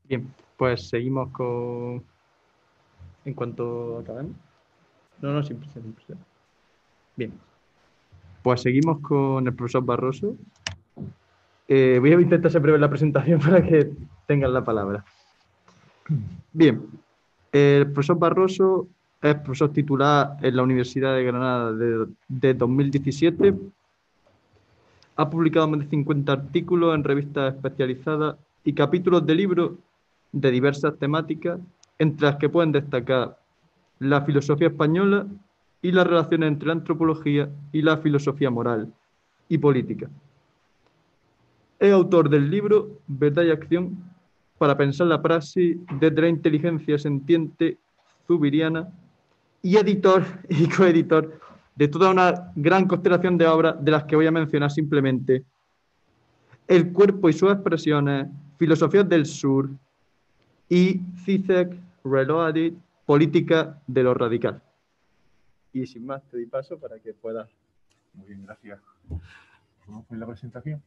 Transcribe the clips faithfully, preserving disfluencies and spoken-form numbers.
Bien, pues seguimos con... En cuanto acabemos. No, no, sin prisa, sin prisa. Bien, pues seguimos con el profesor Barroso. Eh, voy a intentar ser breve en la presentación para que tengan la palabra. Bien, el profesor Barroso es profesor titular en la Universidad de Granada de, de dos mil diecisiete. Ha publicado más de cincuenta artículos en revistas especializadas y capítulos de libros de diversas temáticas, entre las que pueden destacar la filosofía española y las relaciones entre la antropología y la filosofía moral y política. Es autor del libro Verdad y Acción para pensar la praxis desde la inteligencia sentiente zubiriana y editor y coeditor de toda una gran constelación de obras de las que voy a mencionar simplemente El cuerpo y sus expresiones, Filosofías del Sur y Zizek Reloaded, Política de lo Radical. Y sin más, te doy paso para que puedas. Muy bien, gracias. ¿Vamos con la presentación?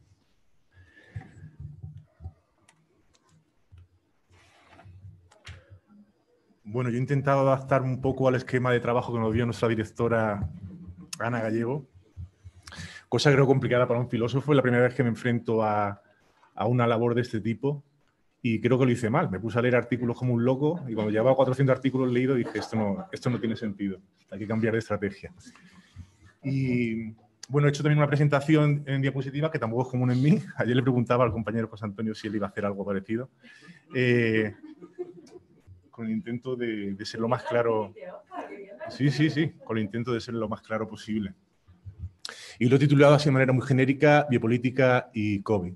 Bueno, yo he intentado adaptar un poco al esquema de trabajo que nos dio nuestra directora Ana Gallego, cosa creo complicada para un filósofo. Es la primera vez que me enfrento a, a una labor de este tipo y creo que lo hice mal. Me puse a leer artículos como un loco y cuando llevaba cuatrocientos artículos leídos dije, esto no, esto no tiene sentido, hay que cambiar de estrategia. Y bueno, he hecho también una presentación en diapositiva que tampoco es común en mí. Ayer le preguntaba al compañero José Antonio si él iba a hacer algo parecido. Eh, con el intento de, de ser lo más claro. Sí, sí, sí, con el intento de ser lo más claro posible. Y lo he titulado así de manera muy genérica, Biopolítica y COVID.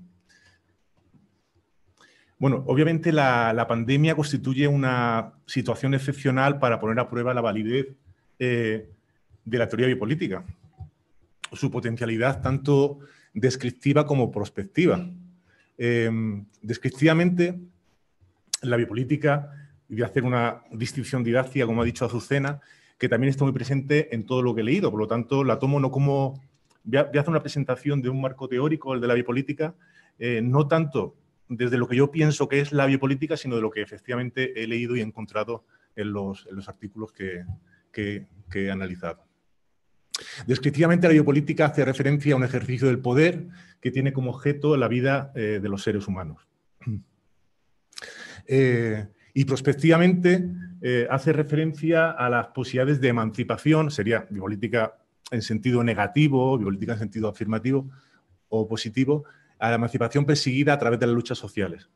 Bueno, obviamente la, la pandemia constituye una situación excepcional para poner a prueba la validez eh, de la teoría biopolítica, su potencialidad tanto descriptiva como prospectiva. Eh, descriptivamente, la biopolítica, y voy a hacer una distinción didáctica, como ha dicho Azucena, que también está muy presente en todo lo que he leído, por lo tanto la tomo no como... Voy a, voy a hacer una presentación de un marco teórico, el de la biopolítica, eh, no tanto desde lo que yo pienso que es la biopolítica, sino de lo que efectivamente he leído y he encontrado en los, en los artículos que, que, que he analizado. Descriptivamente, la biopolítica hace referencia a un ejercicio del poder que tiene como objeto la vida eh, de los seres humanos. Eh, y prospectivamente eh, hace referencia a las posibilidades de emancipación, sería biopolítica en sentido negativo, biopolítica en sentido afirmativo o positivo, a la emancipación perseguida a través de las luchas sociales,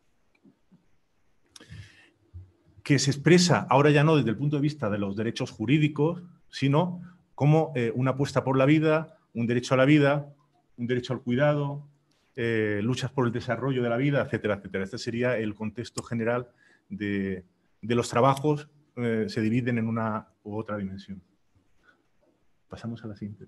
que se expresa ahora ya no desde el punto de vista de los derechos jurídicos, sino como eh, una apuesta por la vida, un derecho a la vida, un derecho al cuidado, eh, luchas por el desarrollo de la vida, etcétera, etcétera. Este sería el contexto general de, de los trabajos, eh, se dividen en una u otra dimensión. Pasamos a la siguiente.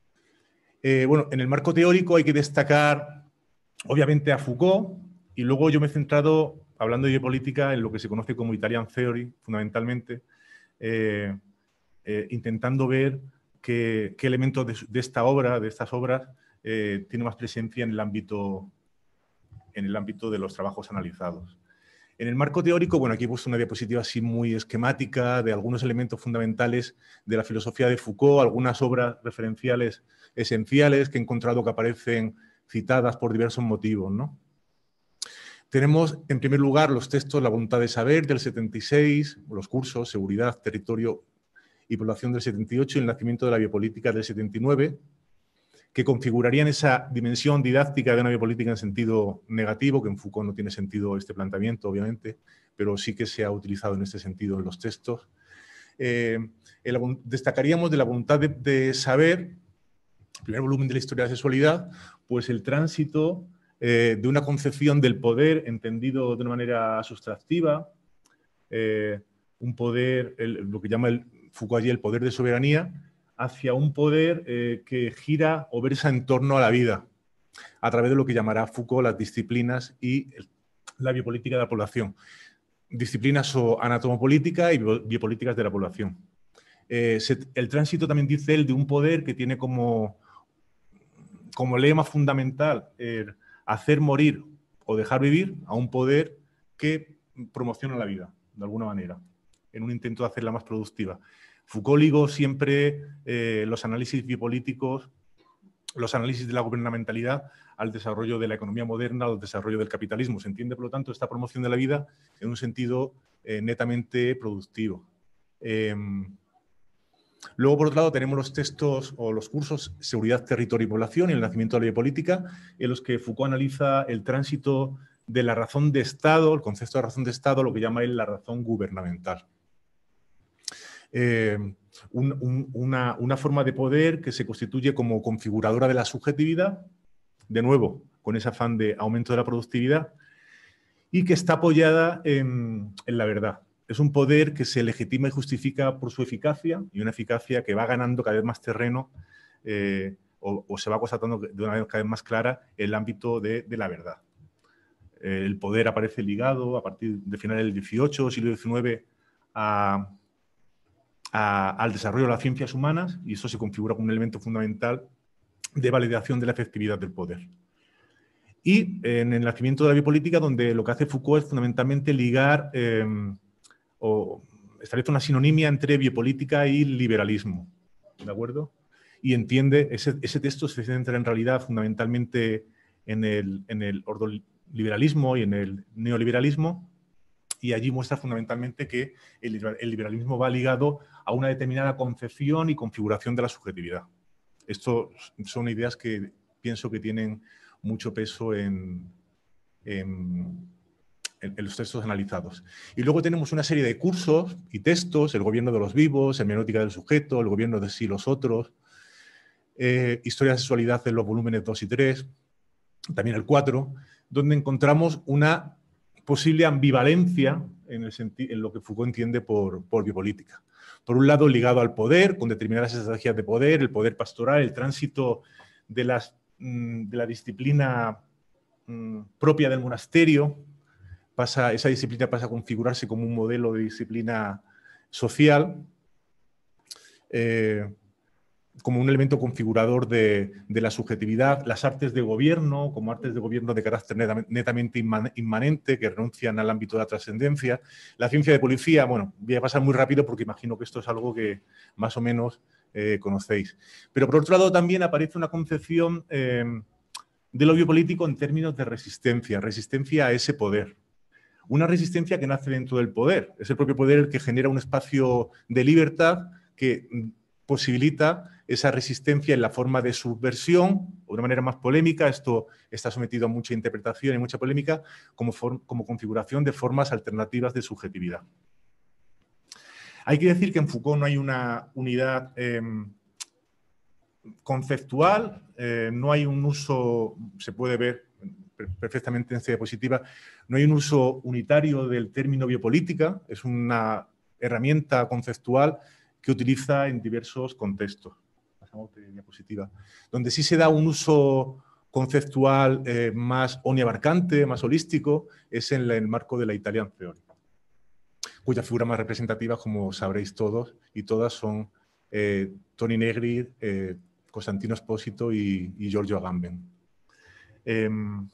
Eh, bueno, en el marco teórico hay que destacar, obviamente, a Foucault, y luego yo me he centrado, hablando de biopolítica, en lo que se conoce como Italian Theory, fundamentalmente, eh, eh, intentando ver qué, qué elementos de, de esta obra, de estas obras, eh, tiene más presencia en el ámbito, en el ámbito de los trabajos analizados. En el marco teórico, bueno, aquí he puesto una diapositiva así muy esquemática de algunos elementos fundamentales de la filosofía de Foucault, algunas obras referenciales esenciales que he encontrado que aparecen citadas por diversos motivos, ¿no? Tenemos, en primer lugar, los textos La voluntad de saber, del setenta y seis, los cursos Seguridad, Territorio y Población, del setenta y ocho, y El nacimiento de la biopolítica, del setenta y nueve, que configurarían esa dimensión didáctica de una biopolítica en sentido negativo, que en Foucault no tiene sentido este planteamiento, obviamente, pero sí que se ha utilizado en este sentido en los textos. Eh, el, destacaríamos de La voluntad de, de saber, el primer volumen de la historia de la sexualidad, pues el tránsito eh, de una concepción del poder entendido de una manera sustractiva, eh, un poder, el, lo que llama el, Foucault allí el poder de soberanía, hacia un poder eh, que gira o versa en torno a la vida, a través de lo que llamará Foucault las disciplinas y la biopolítica de la población. Disciplinas o anatomopolítica y biopolíticas de la población. Eh, se, el tránsito también dice él de un poder que tiene como, como lema fundamental eh, hacer morir o dejar vivir, a un poder que promociona la vida, de alguna manera, en un intento de hacerla más productiva. Foucault ligó siempre eh, los análisis biopolíticos, los análisis de la gubernamentalidad al desarrollo de la economía moderna, al desarrollo del capitalismo. Se entiende, por lo tanto, esta promoción de la vida en un sentido eh, netamente productivo. Eh, luego, por otro lado, tenemos los textos o los cursos Seguridad, Territorio y Población y el nacimiento de la biopolítica, en los que Foucault analiza el tránsito de la razón de Estado, el concepto de razón de Estado, lo que llama él la razón gubernamental. Eh, un, un, una, una forma de poder que se constituye como configuradora de la subjetividad, de nuevo, con ese afán de aumento de la productividad, y que está apoyada en, en la verdad. Es un poder que se legitima y justifica por su eficacia, y una eficacia que va ganando cada vez más terreno eh, o, o se va constatando de una manera cada vez más clara en el ámbito de, de la verdad. Eh, el poder aparece ligado a partir de finales del dieciocho, siglo diecinueve, a... A, al desarrollo de las ciencias humanas, y eso se configura como un elemento fundamental de validación de la efectividad del poder. Y en el nacimiento de la biopolítica, donde lo que hace Foucault es fundamentalmente ligar eh, o establece una sinonimia entre biopolítica y liberalismo, ¿de acuerdo? Y entiende, ese, ese texto se centra en realidad fundamentalmente en el, en el ordoliberalismo y en el neoliberalismo, y allí muestra fundamentalmente que el liberalismo va ligado a una determinada concepción y configuración de la subjetividad. Esto son ideas que pienso que tienen mucho peso en, en, en los textos analizados. Y luego tenemos una serie de cursos y textos, el gobierno de los vivos, hermenéutica del sujeto, el gobierno de sí los otros, eh, historia de sexualidad en los volúmenes dos y tres, también el cuatro, donde encontramos una posible ambivalencia en, el en lo que Foucault entiende por, por biopolítica. Por un lado, ligado al poder, con determinadas estrategias de poder, el poder pastoral, el tránsito de, las, de la disciplina mmm, propia del monasterio, pasa, esa disciplina pasa a configurarse como un modelo de disciplina social, eh, como un elemento configurador de, de la subjetividad, las artes de gobierno, como artes de gobierno de carácter netamente inmanente, que renuncian al ámbito de la trascendencia. La ciencia de policía, bueno, voy a pasar muy rápido porque imagino que esto es algo que más o menos eh, conocéis. Pero por otro lado también aparece una concepción eh, de lo biopolítico en términos de resistencia, resistencia a ese poder. Una resistencia que nace dentro del poder. Es el propio poder el que genera un espacio de libertad que posibilita esa resistencia en la forma de subversión, o de una manera más polémica, esto está sometido a mucha interpretación y mucha polémica, como, como configuración de formas alternativas de subjetividad. Hay que decir que en Foucault no hay una unidad eh, conceptual, eh, no hay un uso, se puede ver perfectamente en esta diapositiva, no hay un uso unitario del término biopolítica, es una herramienta conceptual que utiliza en diversos contextos. Pasamos de diapositiva. Donde sí se da un uso conceptual eh, más omniabarcante, más holístico, es en, la, en el marco de la Italian Theory, cuya figura más representativa, como sabréis todos y todas, son eh, Toni Negri, eh, Costantino Espósito y, y Giorgio Agamben. Eh,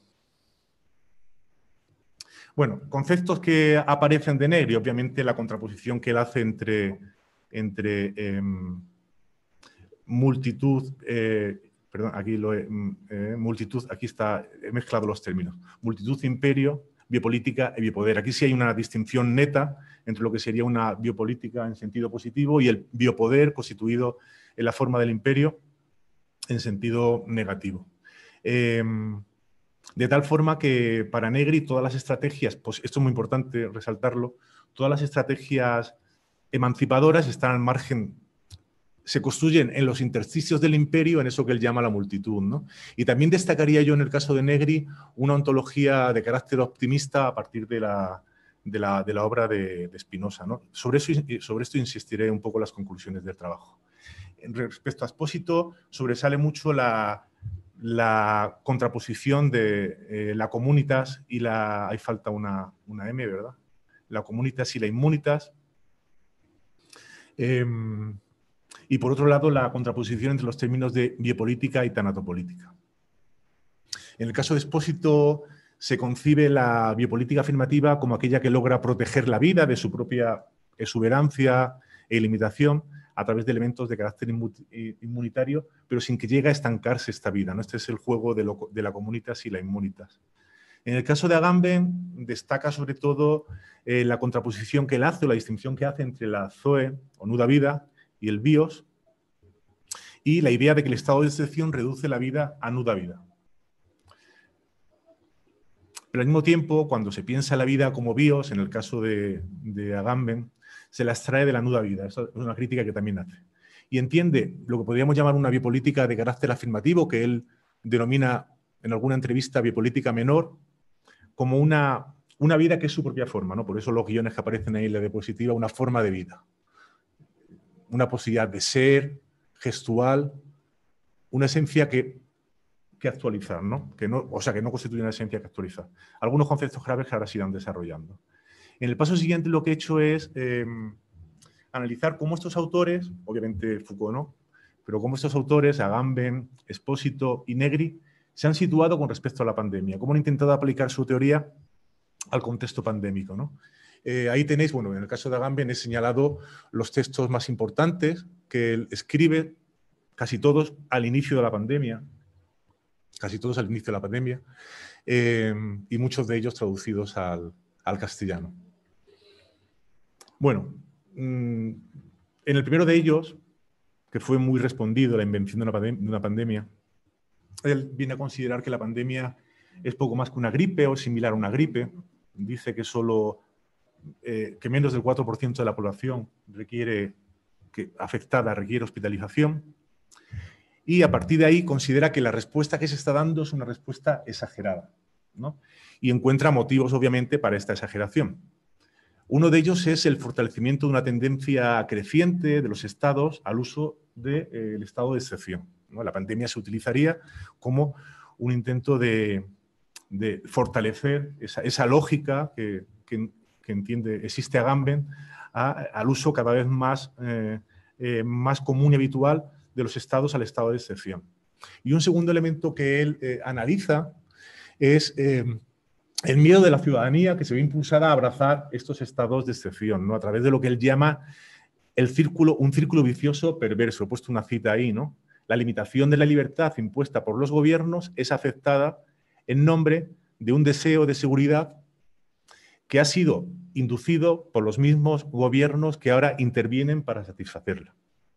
bueno, conceptos que aparecen de Negri, obviamente la contraposición que él hace entre, entre eh, multitud, eh, perdón, aquí lo he, eh, multitud, aquí está, he mezclado los términos, multitud, imperio, biopolítica y biopoder. Aquí sí hay una distinción neta entre lo que sería una biopolítica en sentido positivo y el biopoder constituido en la forma del imperio en sentido negativo. Eh, de tal forma que para Negri todas las estrategias, pues esto es muy importante resaltarlo, todas las estrategias emancipadoras están al margen, se construyen en los intersticios del imperio, en eso que él llama la multitud, ¿no? Y también destacaría yo en el caso de Negri una ontología de carácter optimista a partir de la, de la, de la obra de, de Spinoza, ¿no? Sobre, eso, sobre esto insistiré un poco en las conclusiones del trabajo. Respecto a Espósito, sobresale mucho la, la contraposición de eh, la comunitas y la... Ahí falta una, una M, ¿verdad? La comunitas y la immunitas. Eh, y por otro lado, la contraposición entre los términos de biopolítica y tanatopolítica. En el caso de Espósito se concibe la biopolítica afirmativa como aquella que logra proteger la vida de su propia exuberancia e limitación a través de elementos de carácter inmunitario, pero sin que llegue a estancarse esta vida, ¿no? Este es el juego de, lo, de la communitas y la immunitas. En el caso de Agamben, destaca sobre todo eh, la contraposición que él hace o la distinción que hace entre la zoe o nuda vida y el bios, y la idea de que el estado de excepción reduce la vida a nuda vida. Pero al mismo tiempo, cuando se piensa la vida como bios, en el caso de, de Agamben, se la extrae de la nuda vida. Esa es una crítica que también hace. Y entiende lo que podríamos llamar una biopolítica de carácter afirmativo, que él denomina en alguna entrevista biopolítica menor, como una, una vida que es su propia forma, ¿no? Por eso los guiones que aparecen ahí en la diapositiva, una forma de vida. Una posibilidad de ser, gestual, una esencia que, que actualizar, ¿no? Que no, o sea, que no constituye una esencia que actualizar. Algunos conceptos graves que ahora se irán desarrollando. En el paso siguiente lo que he hecho es eh, analizar cómo estos autores, obviamente Foucault no, pero cómo estos autores, Agamben, Espósito y Negri, se han situado con respecto a la pandemia, cómo han intentado aplicar su teoría al contexto pandémico, ¿no? Eh, ahí tenéis, bueno, en el caso de Agamben he señalado los textos más importantes que él escribe, casi todos al inicio de la pandemia, casi todos al inicio de la pandemia, eh, y muchos de ellos traducidos al, al castellano. Bueno, mmm, en el primero de ellos, que fue muy respondido, la invención de una, pandem de una pandemia, él viene a considerar que la pandemia es poco más que una gripe o similar a una gripe. Dice que solo eh, que menos del cuatro por ciento de la población requiere, que, afectada requiere hospitalización. Y a partir de ahí considera que la respuesta que se está dando es una respuesta exagerada, ¿no? Y encuentra motivos, obviamente, para esta exageración. Uno de ellos es el fortalecimiento de una tendencia creciente de los estados al uso del de, eh, estado de excepción, ¿no? La pandemia se utilizaría como un intento de, de fortalecer esa, esa lógica que, que, que entiende, existe Agamben, a, al uso cada vez más, eh, eh, más común y habitual de los estados al estado de excepción. Y un segundo elemento que él eh, analiza es eh, el miedo de la ciudadanía que se ve impulsada a abrazar estos estados de excepción, ¿no? A través de lo que él llama el círculo, un círculo vicioso perverso. He puesto una cita ahí, ¿no? La limitación de la libertad impuesta por los gobiernos es aceptada en nombre de un deseo de seguridad que ha sido inducido por los mismos gobiernos que ahora intervienen para satisfacerla.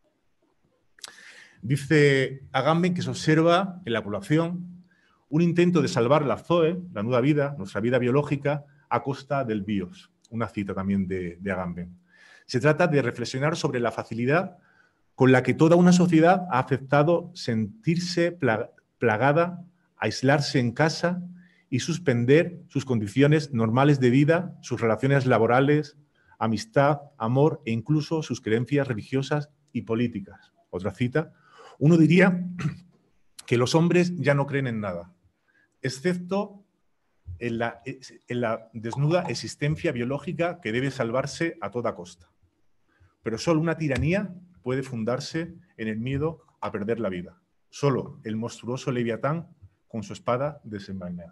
Dice Agamben que se observa en la población un intento de salvar la zoe, la nuda vida, nuestra vida biológica, a costa del bios. Una cita también de, de Agamben. Se trata de reflexionar sobre la facilidad con la que toda una sociedad ha aceptado sentirse plagada, aislarse en casa y suspender sus condiciones normales de vida, sus relaciones laborales, amistad, amor e incluso sus creencias religiosas y políticas. Otra cita. Uno diría que los hombres ya no creen en nada, excepto en la, en la desnuda existencia biológica que debe salvarse a toda costa. Pero solo una tiranía puede fundarse en el miedo a perder la vida. Solo el monstruoso Leviatán con su espada desenvainada.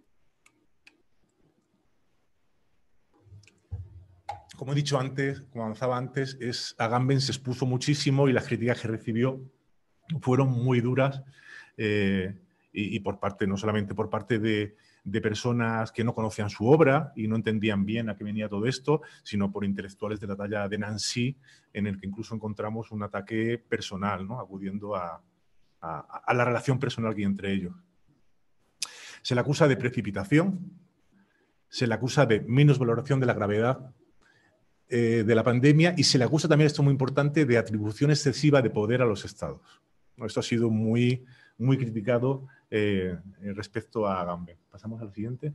Como he dicho antes, como avanzaba antes, es, Agamben se expuso muchísimo y las críticas que recibió fueron muy duras eh, y, y por parte, no solamente por parte de, de personas que no conocían su obra y no entendían bien a qué venía todo esto, sino por intelectuales de la talla de Nancy, en el que incluso encontramos un ataque personal, ¿no? Acudiendo a, a, a la relación personal que hay entre ellos. Se le acusa de precipitación, se le acusa de minusvaloración de la gravedad eh, de la pandemia y se le acusa también, esto es muy importante, de atribución excesiva de poder a los estados. Esto ha sido muy, muy criticado eh, respecto a Agamben. Pasamos al siguiente.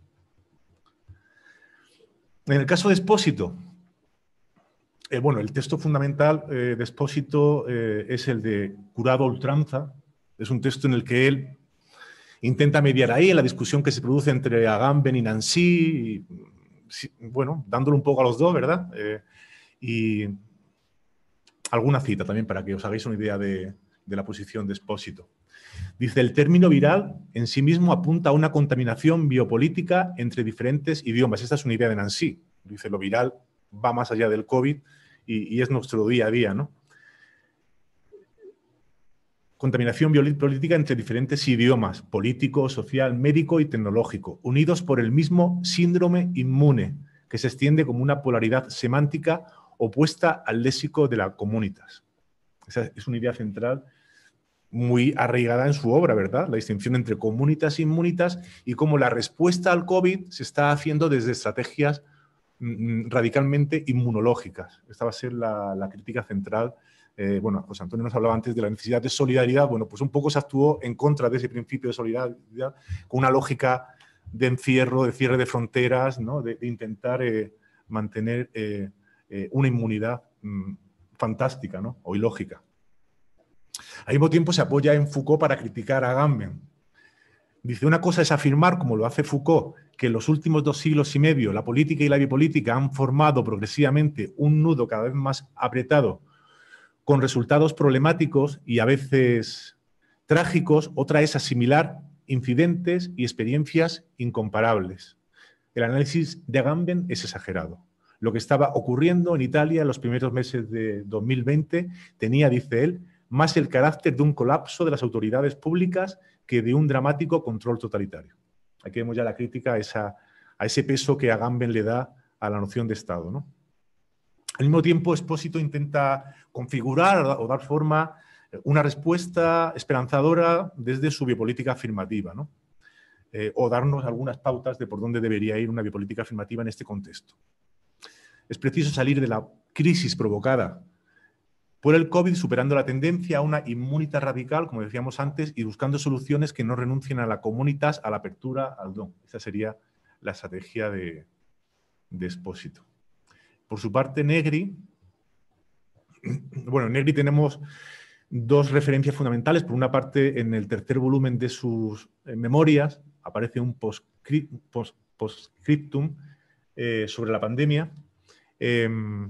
En el caso de Espósito, eh, bueno, el texto fundamental eh, de Espósito eh, es el de Curado a ultranza. Es un texto en el que él intenta mediar ahí en la discusión que se produce entre Agamben y Nancy, y, bueno, dándole un poco a los dos, ¿verdad? Eh, y alguna cita también para que os hagáis una idea de, de la posición de Expósito. Dice, el término viral en sí mismo apunta a una contaminación biopolítica entre diferentes idiomas. Esta es una idea de Nancy. Dice, lo viral va más allá del COVID y, y es nuestro día a día, ¿no? Contaminación biopolítica entre diferentes idiomas, político, social, médico y tecnológico, unidos por el mismo síndrome inmune, que se extiende como una polaridad semántica opuesta al léxico de la comunitas. Esa es una idea central muy arraigada en su obra, ¿verdad? La distinción entre comunitas e inmunitas y cómo la respuesta al COVID se está haciendo desde estrategias mm, radicalmente inmunológicas. Esta va a ser la, la crítica central. Eh, bueno, José Antonio nos hablaba antes de la necesidad de solidaridad. Bueno, pues un poco se actuó en contra de ese principio de solidaridad con una lógica de encierro, de cierre de fronteras, ¿no? de, de intentar eh, mantener eh, eh, una inmunidad mm, fantástica, ¿no? O ilógica. Al mismo tiempo se apoya en Foucault para criticar a Agamben. Dice, una cosa es afirmar, como lo hace Foucault, que en los últimos dos siglos y medio la política y la biopolítica han formado progresivamente un nudo cada vez más apretado con resultados problemáticos y a veces trágicos. Otra es asimilar incidentes y experiencias incomparables. El análisis de Agamben es exagerado. Lo que estaba ocurriendo en Italia en los primeros meses de dos mil veinte tenía, dice él, más el carácter de un colapso de las autoridades públicas que de un dramático control totalitario. Aquí vemos ya la crítica a, esa, a ese peso que Agamben le da a la noción de Estado, ¿no? Al mismo tiempo, Expósito intenta configurar o dar forma a una respuesta esperanzadora desde su biopolítica afirmativa, ¿no? Eh, o darnos algunas pautas de por dónde debería ir una biopolítica afirmativa en este contexto. Es preciso salir de la crisis provocada por el COVID, superando la tendencia a una inmunidad radical, como decíamos antes, y buscando soluciones que no renuncien a la comunitas, a la apertura, al don. Esa sería la estrategia de, de Expósito. Por su parte, Negri, bueno, en Negri tenemos dos referencias fundamentales. Por una parte, en el tercer volumen de sus eh, memorias aparece un postscriptum post, post eh, sobre la pandemia. Eh,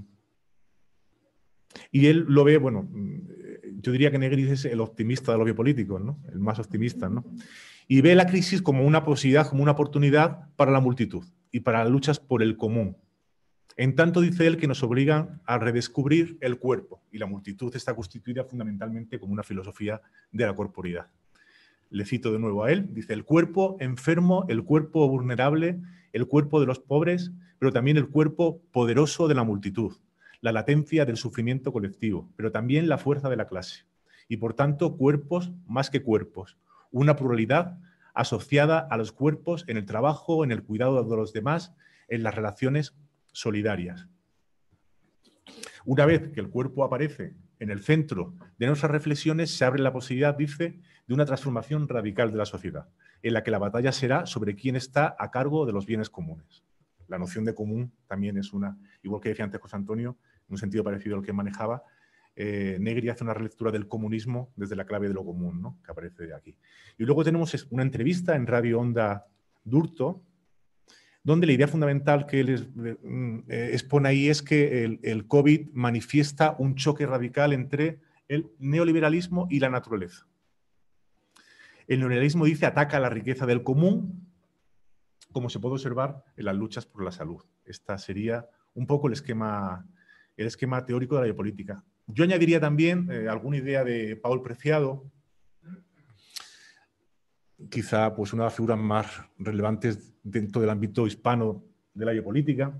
y él lo ve, bueno, yo diría que Negri es el optimista de los biopolíticos, ¿no? El más optimista, ¿no? Y ve la crisis como una posibilidad, como una oportunidad para la multitud y para las luchas por el común. En tanto, dice él, que nos obligan a redescubrir el cuerpo, y la multitud está constituida fundamentalmente como una filosofía de la corporidad. Le cito de nuevo a él, dice, el cuerpo enfermo, el cuerpo vulnerable, el cuerpo de los pobres, pero también el cuerpo poderoso de la multitud, la latencia del sufrimiento colectivo, pero también la fuerza de la clase. Y por tanto, cuerpos más que cuerpos, una pluralidad asociada a los cuerpos en el trabajo, en el cuidado de los demás, en las relaciones solidarias. Una vez que el cuerpo aparece en el centro de nuestras reflexiones, se abre la posibilidad, dice, de una transformación radical de la sociedad, en la que la batalla será sobre quién está a cargo de los bienes comunes. La noción de común también es una, igual que decía antes José Antonio, en un sentido parecido al que manejaba, eh, Negri hace una relectura del comunismo desde la clave de lo común, ¿no? Que aparece aquí. Y luego tenemos una entrevista en Radio Onda Durto, donde la idea fundamental que él eh, expone ahí es que el, el COVID manifiesta un choque radical entre el neoliberalismo y la naturaleza. El neoliberalismo, dice, ataca a la riqueza del común, como se puede observar en las luchas por la salud. Este sería un poco el esquema, el esquema teórico de la biopolítica. Yo añadiría también eh, alguna idea de Paul Preciado, quizá pues, una de las figuras más relevantes dentro del ámbito hispano de la biopolítica.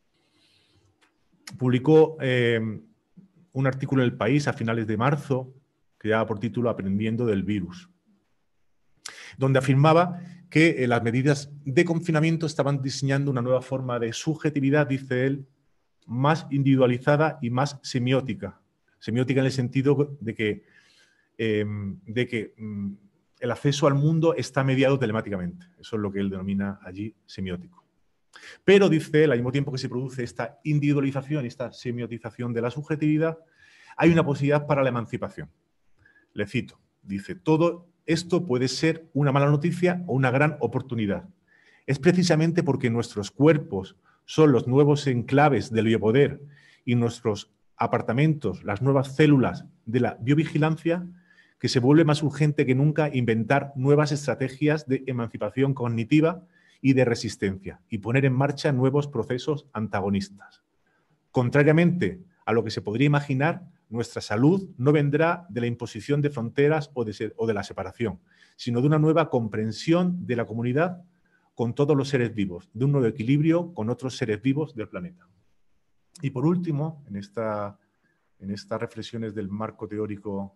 Publicó eh, un artículo en El País a finales de marzo que llevaba por título Aprendiendo del virus, donde afirmaba que eh, las medidas de confinamiento estaban diseñando una nueva forma de subjetividad, dice él, más individualizada y más semiótica. Semiótica en el sentido de que, eh, de que mm, el acceso al mundo está mediado telemáticamente. Eso es lo que él denomina allí semiótico. Pero, dice él, al mismo tiempo que se produce esta individualización y esta semiotización de la subjetividad, hay una posibilidad para la emancipación. Le cito, dice, todo esto puede ser una mala noticia o una gran oportunidad. Es precisamente porque nuestros cuerpos son los nuevos enclaves del biopoder y nuestros apartamentos, las nuevas células de la biovigilancia, que se vuelve más urgente que nunca inventar nuevas estrategias de emancipación cognitiva y de resistencia y poner en marcha nuevos procesos antagonistas. Contrariamente a lo que se podría imaginar, nuestra salud no vendrá de la imposición de fronteras o de, o de la separación, sino de una nueva comprensión de la comunidad con todos los seres vivos, de un nuevo equilibrio con otros seres vivos del planeta. Y por último, en, esta, en estas reflexiones del marco teórico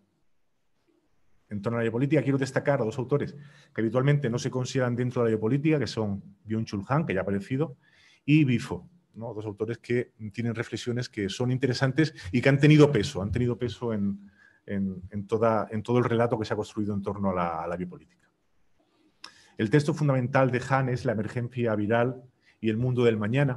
en torno a la biopolítica, quiero destacar a dos autores que habitualmente no se consideran dentro de la biopolítica, que son Byung-Chul Han, que ya ha aparecido, y Bifo, ¿no? Dos autores que tienen reflexiones que son interesantes y que han tenido peso, han tenido peso en, en, en, toda, en todo el relato que se ha construido en torno a la, a la biopolítica. El texto fundamental de Han es La emergencia viral y el mundo del mañana.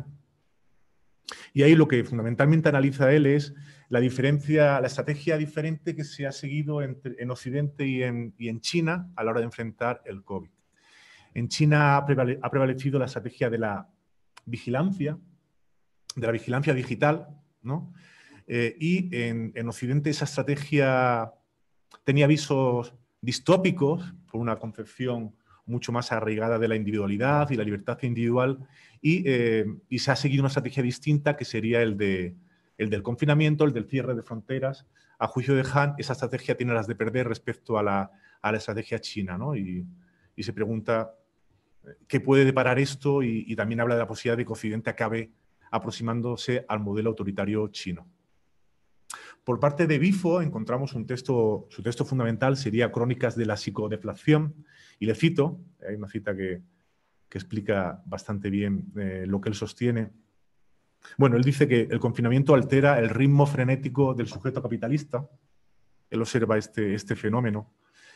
Y ahí lo que fundamentalmente analiza él es la diferencia, la estrategia diferente que se ha seguido entre, en Occidente y en, y en China a la hora de enfrentar el COVID. En China ha, prevale, ha prevalecido la estrategia de la vigilancia, de la vigilancia digital, ¿no? Eh, y en, en Occidente esa estrategia tenía visos distópicos por una concepción mucho más arraigada de la individualidad y la libertad individual, y, eh, y se ha seguido una estrategia distinta que sería el, de, el del confinamiento, el del cierre de fronteras. A juicio de Han, esa estrategia tiene las de perder respecto a la, a la estrategia china, ¿no? Y, y se pregunta qué puede deparar esto, y, y también habla de la posibilidad de que Occidente acabe aproximándose al modelo autoritario chino. Por parte de Bifo encontramos un texto, su texto fundamental sería Crónicas de la psicodeflación, y le cito, hay una cita que, que explica bastante bien eh, lo que él sostiene. Bueno, él dice que el confinamiento altera el ritmo frenético del sujeto capitalista. Él observa este, este fenómeno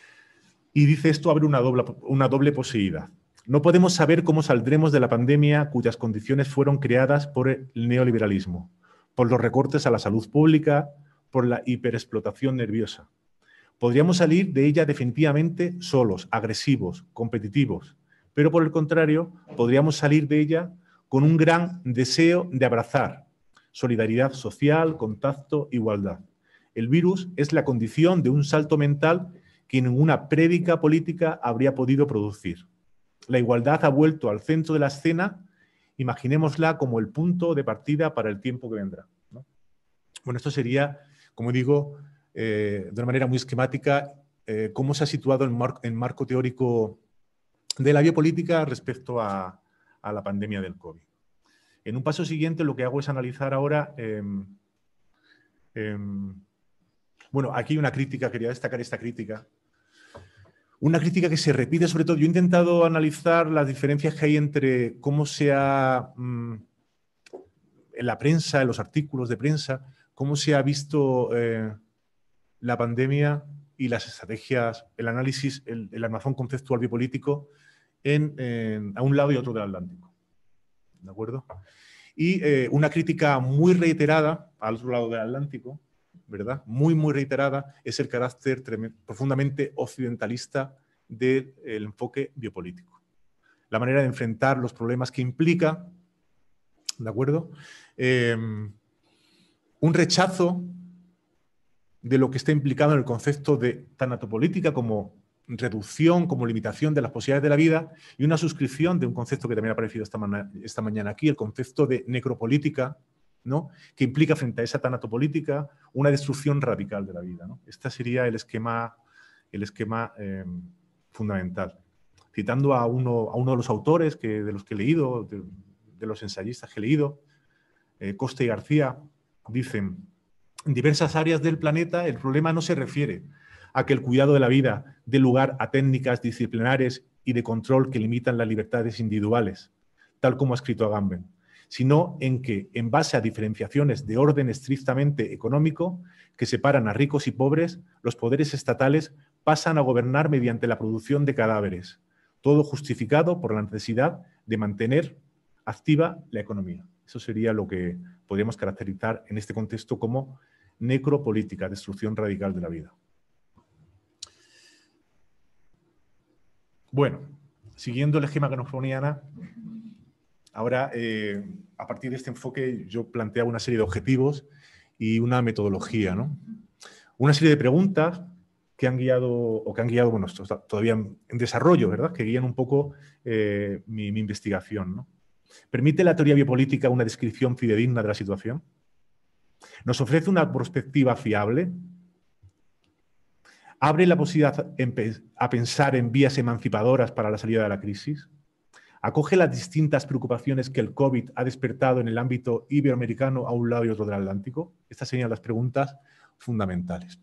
y dice esto abre una doble, una doble posibilidad. No podemos saber cómo saldremos de la pandemia cuyas condiciones fueron creadas por el neoliberalismo, por los recortes a la salud pública, por la hiperexplotación nerviosa. Podríamos salir de ella definitivamente solos, agresivos, competitivos, pero por el contrario, podríamos salir de ella con un gran deseo de abrazar, solidaridad social, contacto, igualdad. El virus es la condición de un salto mental que ninguna prédica política habría podido producir. La igualdad ha vuelto al centro de la escena, imaginémosla como el punto de partida para el tiempo que vendrá, ¿no? Bueno, esto sería, como digo, eh, de una manera muy esquemática, eh, cómo se ha situado el, mar el marco teórico de la biopolítica respecto a, a la pandemia del COVID. En un paso siguiente lo que hago es analizar ahora, eh, eh, bueno, aquí hay una crítica, quería destacar esta crítica, una crítica que se repite sobre todo. Yo he intentado analizar las diferencias que hay entre cómo se ha, mmm, en la prensa, en los artículos de prensa, cómo se ha visto eh, la pandemia y las estrategias, el análisis, el, el armazón conceptual biopolítico en, en, a un lado y otro del Atlántico. ¿De acuerdo? Y eh, una crítica muy reiterada al otro lado del Atlántico, ¿verdad? Muy, muy reiterada, es el carácter profundamente occidentalista del enfoque biopolítico. La manera de enfrentar los problemas que implica, ¿de acuerdo? Eh, un rechazo de lo que está implicado en el concepto de tanatopolítica como reducción, como limitación de las posibilidades de la vida, y una suscripción de un concepto que también ha aparecido esta, ma esta mañana aquí, el concepto de necropolítica, ¿no? Que implica frente a esa tanatopolítica una destrucción radical de la vida, ¿no? Este sería el esquema, el esquema eh, fundamental. Citando a uno, a uno de los autores que, de los que he leído, de, de los ensayistas que he leído, eh, Costa y García, dicen: en diversas áreas del planeta el problema no se refiere a que el cuidado de la vida dé lugar a técnicas disciplinares y de control que limitan las libertades individuales, tal como ha escrito Agamben, sino en que, en base a diferenciaciones de orden estrictamente económico que separan a ricos y pobres, los poderes estatales pasan a gobernar mediante la producción de cadáveres, todo justificado por la necesidad de mantener activa la economía. Eso sería lo que podríamos caracterizar en este contexto como necropolítica, destrucción radical de la vida. Bueno, siguiendo el esquema que nos ponía Ana, ahora, eh, a partir de este enfoque, yo planteaba una serie de objetivos y una metodología, ¿no? Una serie de preguntas que han guiado, o que han guiado, bueno, esto está todavía en, en desarrollo, ¿verdad? Que guían un poco eh, mi, mi investigación, ¿no? ¿Permite la teoría biopolítica una descripción fidedigna de la situación? ¿Nos ofrece una perspectiva fiable? ¿Abre la posibilidad a pensar en vías emancipadoras para la salida de la crisis? ¿Acoge las distintas preocupaciones que el COVID ha despertado en el ámbito iberoamericano a un lado y otro del Atlántico? Estas serían las preguntas fundamentales.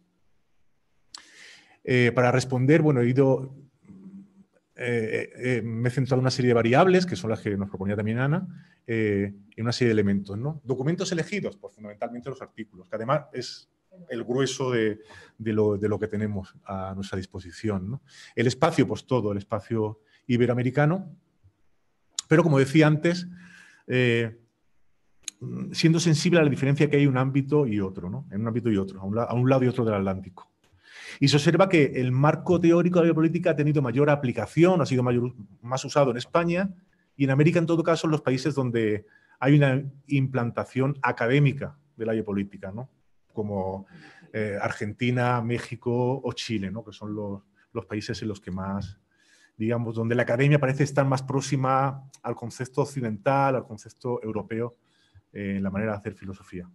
Eh, para responder, bueno, he ido, eh, eh, me he centrado en una serie de variables, que son las que nos proponía también Ana, eh, en una serie de elementos, ¿no? ¿Documentos elegidos? Pues fundamentalmente los artículos, que además es el grueso de, de, lo, de lo que tenemos a nuestra disposición, ¿no? El espacio, pues todo, el espacio iberoamericano, pero como decía antes, eh, siendo sensible a la diferencia que hay en un ámbito y otro, ¿no? En un ámbito y otro, a un, a un lado y otro del Atlántico. Y se observa que el marco teórico de la biopolítica ha tenido mayor aplicación, ha sido mayor, más usado en España y en América, en todo caso, en los países donde hay una implantación académica de la biopolítica, ¿no? Como eh, Argentina, México o Chile, ¿no? Que son los, los países en los que más, digamos, donde la academia parece estar más próxima al concepto occidental, al concepto europeo, eh, en la manera de hacer filosofía.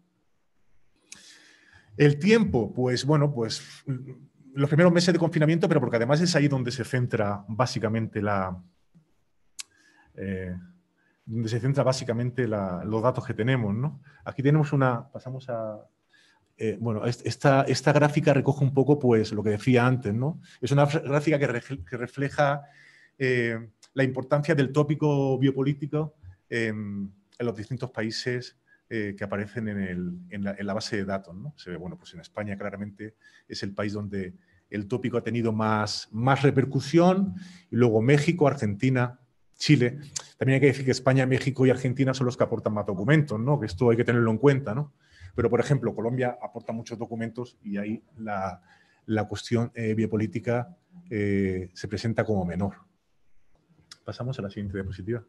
El tiempo, pues bueno, pues los primeros meses de confinamiento, pero porque además es ahí donde se centra básicamente la... Eh, donde se centra básicamente la, los datos que tenemos, ¿no? Aquí tenemos una... Pasamos a... Eh, bueno, esta, esta gráfica recoge un poco pues lo que decía antes, ¿no? Es una gráfica que, re, que refleja eh, la importancia del tópico biopolítico eh, en los distintos países eh, que aparecen en, el, en, la, en la base de datos, ¿no? Se ve, bueno, pues en España claramente es el país donde el tópico ha tenido más, más repercusión, y luego México, Argentina, Chile. También hay que decir que España, México y Argentina son los que aportan más documentos, ¿no? Que esto hay que tenerlo en cuenta, ¿no? Pero, por ejemplo, Colombia aporta muchos documentos y ahí la, la cuestión eh, biopolítica eh, se presenta como menor. Pasamos a la siguiente diapositiva.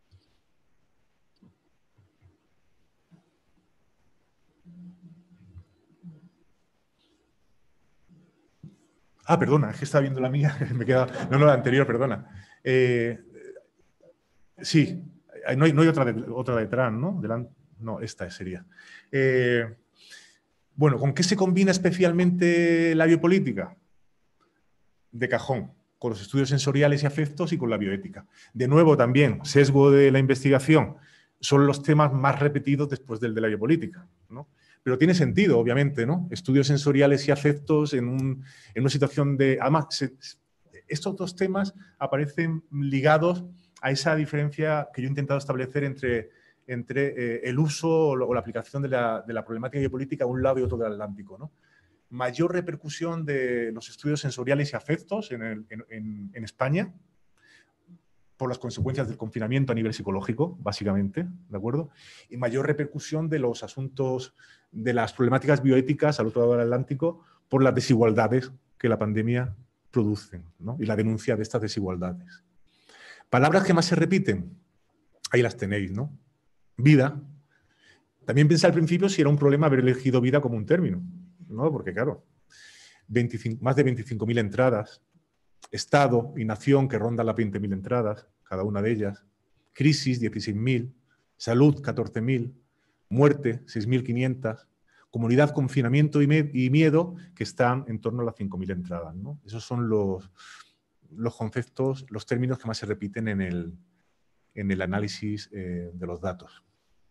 Ah, perdona, es que estaba viendo la mía. Me queda... No, no, la anterior, perdona. Eh, sí, no hay, no hay otra, de, otra detrás, ¿no? Delante, no, esta sería. Eh, bueno, ¿con qué se combina especialmente la biopolítica? De cajón, con los estudios sensoriales y afectos y con la bioética. De nuevo, también, sesgo de la investigación. Son los temas más repetidos después del de la biopolítica, ¿no? Pero tiene sentido, obviamente, ¿no? Estudios sensoriales y afectos en, un, en una situación de... Además, se, estos dos temas aparecen ligados a esa diferencia que yo he intentado establecer entre, entre eh, el uso o la aplicación de la, de la problemática biopolítica a un lado y otro del Atlántico, ¿no? Mayor repercusión de los estudios sensoriales y afectos en, el, en, en España por las consecuencias del confinamiento a nivel psicológico, básicamente, ¿de acuerdo? Y mayor repercusión de los asuntos, de las problemáticas bioéticas al otro lado del Atlántico por las desigualdades que la pandemia produce, ¿no? Y la denuncia de estas desigualdades. Palabras que más se repiten, ahí las tenéis, ¿no? Vida. También pensé al principio si era un problema haber elegido vida como un término, ¿no? Porque, claro, veinticinco, más de veinticinco mil entradas, Estado y nación que rondan las veinte mil entradas, cada una de ellas, crisis dieciséis mil, salud catorce mil, muerte seis mil quinientas, comunidad, confinamiento y, y miedo que están en torno a las cinco mil entradas, ¿no? Esos son los, los conceptos, los términos que más se repiten en el, en el análisis eh, de los datos.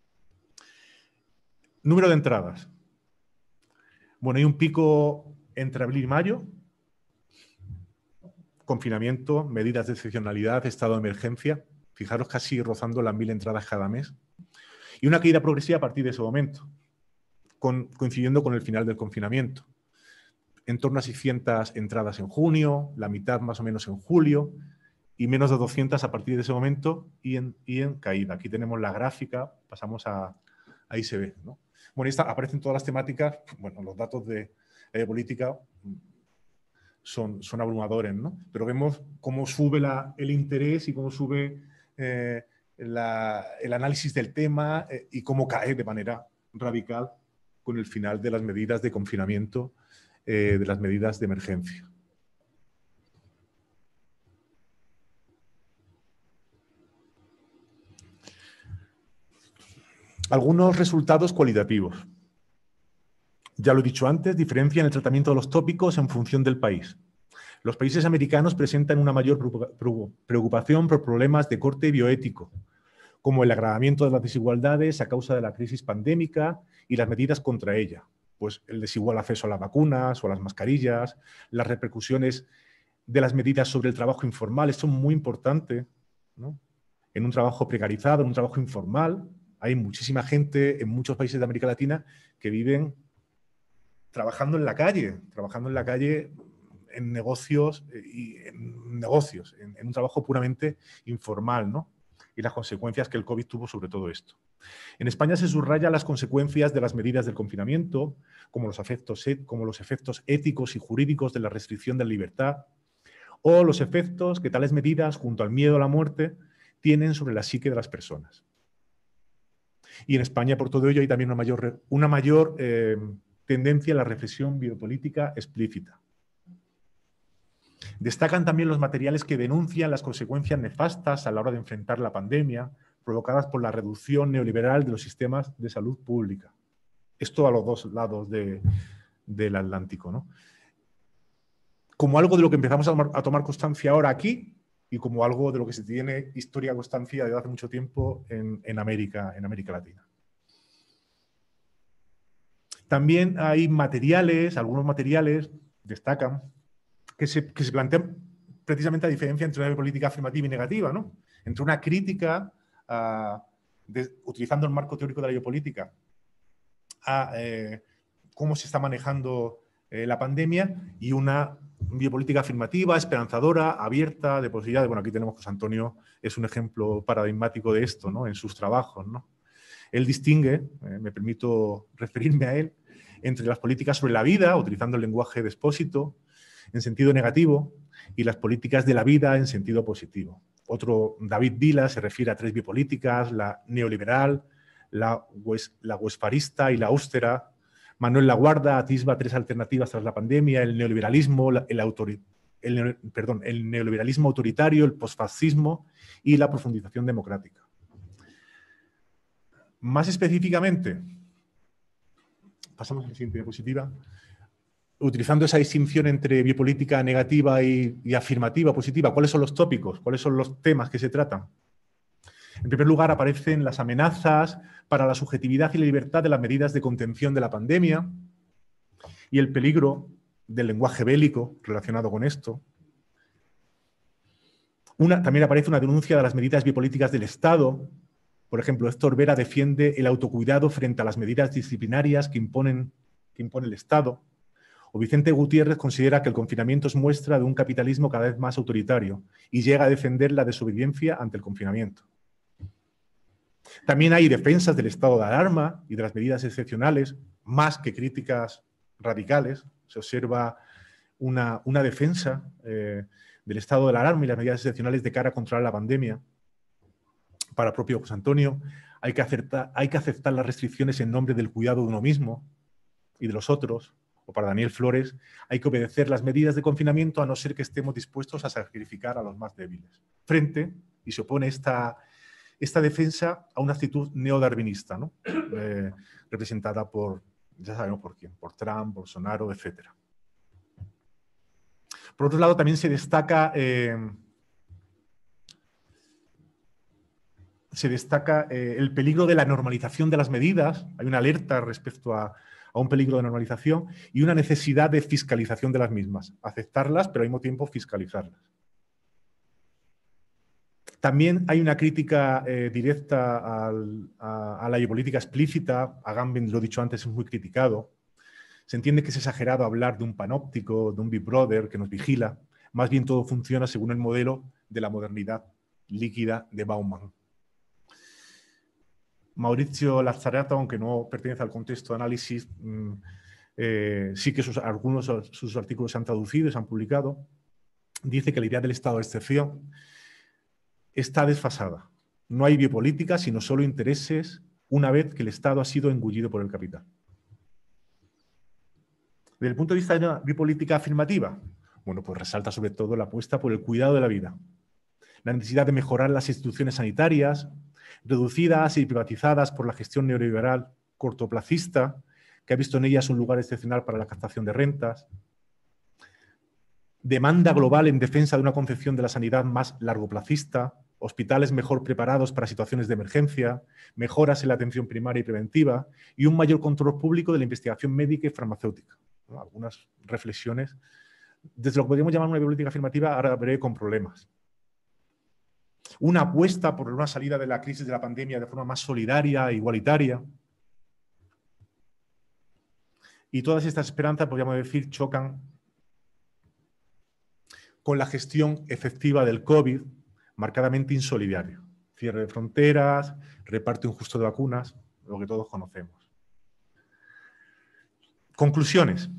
Número de entradas. Bueno, hay un pico entre abril y mayo, confinamiento, medidas de excepcionalidad, estado de emergencia, fijaros casi rozando las mil entradas cada mes, y una caída progresiva a partir de ese momento, con, coincidiendo con el final del confinamiento. En torno a seiscientas entradas en junio, la mitad más o menos en julio, y menos de doscientas a partir de ese momento y en, y en caída. Aquí tenemos la gráfica, pasamos a... Ahí se ve, ¿no? Bueno, ahí está, aparecen todas las temáticas, bueno, los datos de eh, política son, son abrumadores, ¿no? Pero vemos cómo sube la, el interés y cómo sube eh, la, el análisis del tema eh, y cómo cae de manera radical con el final de las medidas de confinamiento eh, de las medidas de emergencia. Algunos resultados cualitativos. Ya lo he dicho antes, diferencian el tratamiento de los tópicos en función del país. Los países americanos presentan una mayor preocupación por problemas de corte bioético, como el agravamiento de las desigualdades a causa de la crisis pandémica y las medidas contra ella, pues el desigual acceso a las vacunas o a las mascarillas, las repercusiones de las medidas sobre el trabajo informal. Esto es muy importante, ¿no? En un trabajo precarizado, en un trabajo informal, hay muchísima gente en muchos países de América Latina que viven trabajando en la calle, trabajando en la calle en negocios, y en, negocios en, en un trabajo puramente informal, ¿no? Y las consecuencias que el COVID tuvo sobre todo esto. En España se subrayan las consecuencias de las medidas del confinamiento, como los efectos, como los efectos éticos y jurídicos de la restricción de la libertad, o los efectos que tales medidas, junto al miedo a la muerte, tienen sobre la psique de las personas. Y en España, por todo ello, hay también una mayor, una mayor eh, tendencia a la reflexión biopolítica explícita. Destacan también los materiales que denuncian las consecuencias nefastas a la hora de enfrentar la pandemia, provocadas por la reducción neoliberal de los sistemas de salud pública. Esto a los dos lados de, del Atlántico, ¿no? Como algo de lo que empezamos a tomar, a tomar constancia ahora aquí y como algo de lo que se tiene historia constancia desde hace mucho tiempo en, en, América, en América Latina. También hay materiales, algunos materiales destacan, que se, que se plantean precisamente la diferencia entre una política afirmativa y negativa, ¿no? Entre una crítica, uh, de, utilizando el marco teórico de la biopolítica, a eh, cómo se está manejando eh, la pandemia, y una biopolítica afirmativa, esperanzadora, abierta, de posibilidades. Bueno, aquí tenemos que José Antonio es un ejemplo paradigmático de esto, ¿no? En sus trabajos, ¿no? Él distingue, eh, me permito referirme a él, entre las políticas sobre la vida, utilizando el lenguaje de Expósito, en sentido negativo, y las políticas de la vida en sentido positivo. Otro, David Vila, se refiere a tres biopolíticas: la neoliberal, la, la westfarista y la austera. Manuel Laguarda atisba tres alternativas tras la pandemia: el neoliberalismo, el, autori, el, perdón, el neoliberalismo autoritario, el posfascismo y la profundización democrática. Más específicamente, pasamos a la siguiente diapositiva. Utilizando esa distinción entre biopolítica negativa y, y afirmativa, positiva, ¿cuáles son los tópicos? ¿Cuáles son los temas que se tratan? En primer lugar, aparecen las amenazas para la subjetividad y la libertad de las medidas de contención de la pandemia y el peligro del lenguaje bélico relacionado con esto. Una, también aparece una denuncia de las medidas biopolíticas del Estado. Por ejemplo, Héctor Vera defiende el autocuidado frente a las medidas disciplinarias que, imponen, que impone el Estado. O Vicente Gutiérrez considera que el confinamiento es muestra de un capitalismo cada vez más autoritario y llega a defender la desobediencia ante el confinamiento. También hay defensas del estado de alarma y de las medidas excepcionales, más que críticas radicales. Se observa una, una defensa eh, del estado de alarma y las medidas excepcionales de cara a controlar la pandemia. Para el propio José Antonio, hay que, aceptar, hay que aceptar las restricciones en nombre del cuidado de uno mismo y de los otros. O para Daniel Flores, hay que obedecer las medidas de confinamiento a no ser que estemos dispuestos a sacrificar a los más débiles. Frente, y se opone esta, esta defensa a una actitud neodarwinista, ¿no? eh, representada por, ya sabemos por quién, por Trump, Bolsonaro, etcétera. Por otro lado, también se destaca, eh, se destaca eh, el peligro de la normalización de las medidas. Hay una alerta respecto a a un peligro de normalización y una necesidad de fiscalización de las mismas. Aceptarlas, pero al mismo tiempo fiscalizarlas. También hay una crítica eh, directa al, a, a la biopolítica explícita. Agamben, lo he dicho antes, es muy criticado. Se entiende que es exagerado hablar de un panóptico, de un Big Brother que nos vigila. Más bien todo funciona según el modelo de la modernidad líquida de Bauman. Maurizio Lazzarato, aunque no pertenece al contexto de análisis, eh, sí que sus, algunos de sus artículos se han traducido y se han publicado. Dice que la idea del estado de excepción está desfasada. No hay biopolítica, sino solo intereses una vez que el Estado ha sido engullido por el capital. Desde el punto de vista de una biopolítica afirmativa, bueno, pues resalta sobre todo la apuesta por el cuidado de la vida, la necesidad de mejorar las instituciones sanitarias, reducidas y privatizadas por la gestión neoliberal cortoplacista, que ha visto en ellas un lugar excepcional para la captación de rentas, demanda global en defensa de una concepción de la sanidad más largoplacista, hospitales mejor preparados para situaciones de emergencia, mejoras en la atención primaria y preventiva y un mayor control público de la investigación médica y farmacéutica. ¿No? Algunas reflexiones. Desde lo que podríamos llamar una biopolítica afirmativa, ahora veré con problemas. Una apuesta por una salida de la crisis de la pandemia de forma más solidaria e igualitaria. Y todas estas esperanzas, podríamos decir, chocan con la gestión efectiva del COVID, marcadamente insolidario. Cierre de fronteras, reparto injusto de vacunas, lo que todos conocemos. Conclusiones.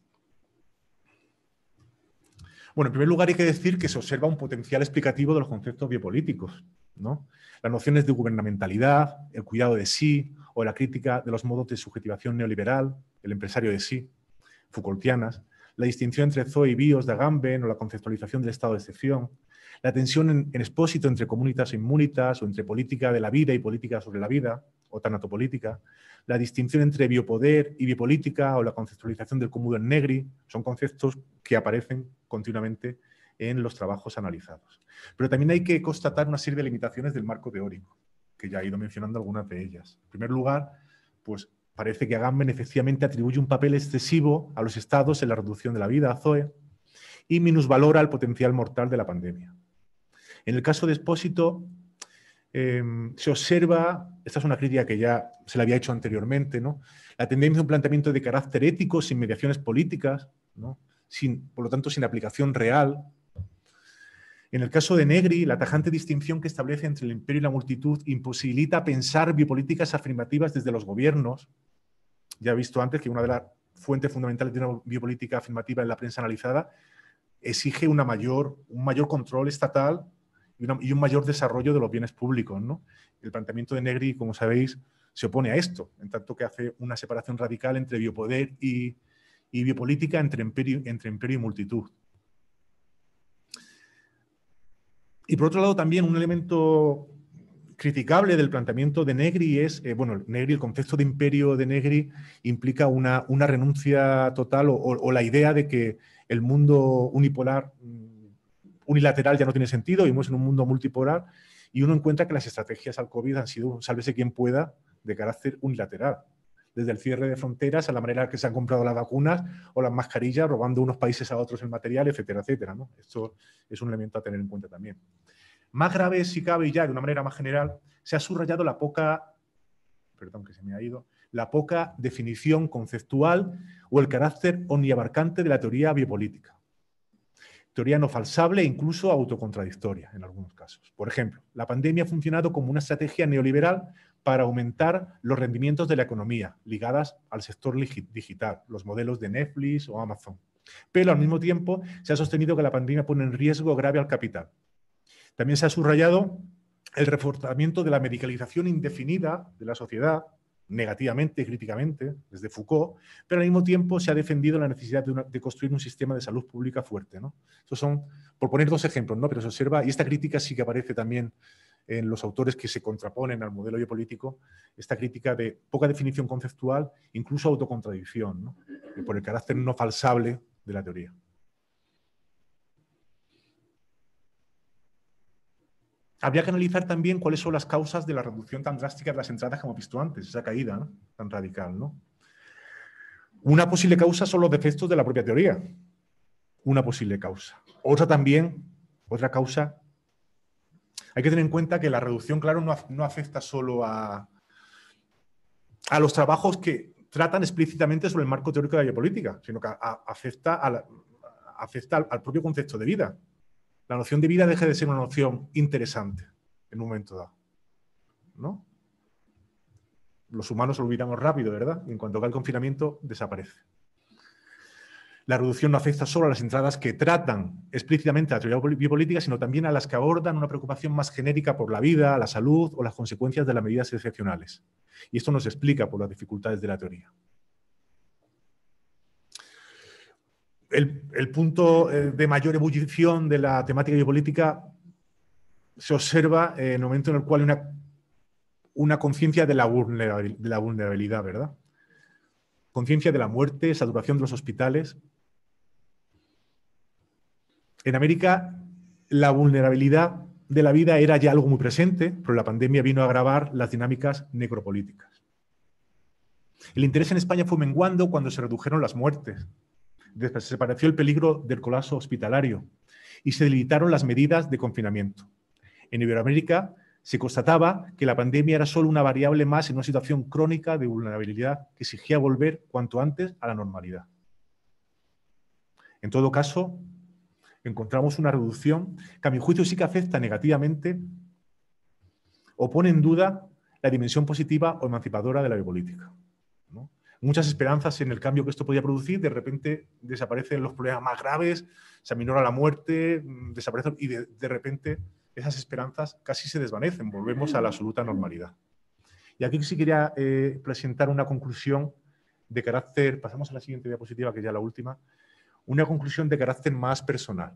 Bueno, en primer lugar hay que decir que se observa un potencial explicativo de los conceptos biopolíticos, ¿no? Las nociones de gubernamentalidad, el cuidado de sí o la crítica de los modos de subjetivación neoliberal, el empresario de sí, Foucaultianas, la distinción entre Zoe y Bios de Agamben o la conceptualización del estado de excepción, la tensión en, en Expósito entre comunitas e inmunitas o entre política de la vida y política sobre la vida, o tanatopolítica, la distinción entre biopoder y biopolítica o la conceptualización del común en negri, son conceptos que aparecen continuamente en los trabajos analizados. Pero también hay que constatar una serie de limitaciones del marco teórico, que ya he ido mencionando algunas de ellas. En primer lugar, pues parece que Agamben efectivamente atribuye un papel excesivo a los estados en la reducción de la vida, a Zoe, y minusvalora el potencial mortal de la pandemia. En el caso de Expósito, eh, se observa, esta es una crítica que ya se le había hecho anteriormente, ¿no? La tendencia a un planteamiento de carácter ético sin mediaciones políticas, ¿no? Sin, por lo tanto, sin aplicación real. En el caso de Negri, la tajante distinción que establece entre el imperio y la multitud imposibilita pensar biopolíticas afirmativas desde los gobiernos. Ya he visto antes que una de las fuentes fundamentales de una biopolítica afirmativa en la prensa analizada exige una mayor, un mayor control estatal y, una, y un mayor desarrollo de los bienes públicos, ¿no? El planteamiento de Negri, como sabéis, se opone a esto, en tanto que hace una separación radical entre biopoder y, y biopolítica, entre imperio, entre imperio y multitud. Y por otro lado, también un elemento criticable del planteamiento de Negri es, eh, bueno, Negri, el concepto de imperio de Negri implica una, una renuncia total o, o, o la idea de que el mundo unipolar, unilateral ya no tiene sentido, vivimos en un mundo multipolar y uno encuentra que las estrategias al COVID han sido, sálvese quien pueda, de carácter unilateral. Desde el cierre de fronteras a la manera que se han comprado las vacunas o las mascarillas, robando unos países a otros el material, etcétera, etcétera, ¿no? Esto es un elemento a tener en cuenta también. Más grave, si cabe, y ya de una manera más general, se ha subrayado la poca, perdón que se me ha ido, la poca definición conceptual o el carácter omniabarcante de la teoría biopolítica. Teoría no falsable e incluso autocontradictoria en algunos casos. Por ejemplo, la pandemia ha funcionado como una estrategia neoliberal para aumentar los rendimientos de la economía ligadas al sector digital, los modelos de Netflix o Amazon. Pero al mismo tiempo se ha sostenido que la pandemia pone en riesgo grave al capital. También se ha subrayado el reforzamiento de la medicalización indefinida de la sociedad, negativamente, críticamente, desde Foucault, pero al mismo tiempo se ha defendido la necesidad de, una, de construir un sistema de salud pública fuerte, ¿no? Estos son, por poner dos ejemplos, ¿no? Pero se observa, y esta crítica sí que aparece también en los autores que se contraponen al modelo biopolítico, esta crítica de poca definición conceptual, incluso autocontradicción, ¿no? Por el carácter no falsable de la teoría. Habría que analizar también cuáles son las causas de la reducción tan drástica de las entradas que hemos visto antes, esa caída, ¿no? Tan radical, ¿no? Una posible causa son los defectos de la propia teoría. Una posible causa. Otra también, otra causa, hay que tener en cuenta que la reducción, claro, no, no afecta solo a, a los trabajos que tratan explícitamente sobre el marco teórico de la biopolítica, sino que a, a, afecta, a la, afecta al, al propio concepto de vida. La noción de vida deja de ser una noción interesante en un momento dado, ¿no? Los humanos lo olvidamos rápido, ¿verdad? Y en cuanto cae el confinamiento, desaparece. La reducción no afecta solo a las entradas que tratan explícitamente a la teoría biopolítica, sino también a las que abordan una preocupación más genérica por la vida, la salud o las consecuencias de las medidas excepcionales. Y esto nos explica por las dificultades de la teoría. el, el punto de mayor ebullición de la temática biopolítica se observa en el momento en el cual hay una, una conciencia de la vulnerabil- de la vulnerabilidad, ¿verdad? Conciencia de la muerte, saturación de los hospitales. En América, la vulnerabilidad de la vida era ya algo muy presente, pero la pandemia vino a agravar las dinámicas necropolíticas. El interés en España fue menguando cuando se redujeron las muertes, desapareció el peligro del colapso hospitalario y se debilitaron las medidas de confinamiento. En Iberoamérica se constataba que la pandemia era solo una variable más en una situación crónica de vulnerabilidad que exigía volver cuanto antes a la normalidad. En todo caso, encontramos una reducción que a mi juicio sí que afecta negativamente o pone en duda la dimensión positiva o emancipadora de la biopolítica, ¿no? Muchas esperanzas en el cambio que esto podía producir, de repente desaparecen los problemas más graves, se aminora la muerte, desaparecen y de, de repente esas esperanzas casi se desvanecen, volvemos a la absoluta normalidad. Y aquí sí quería eh, presentar una conclusión de carácter, pasamos a la siguiente diapositiva, que ya es la última, una conclusión de carácter más personal.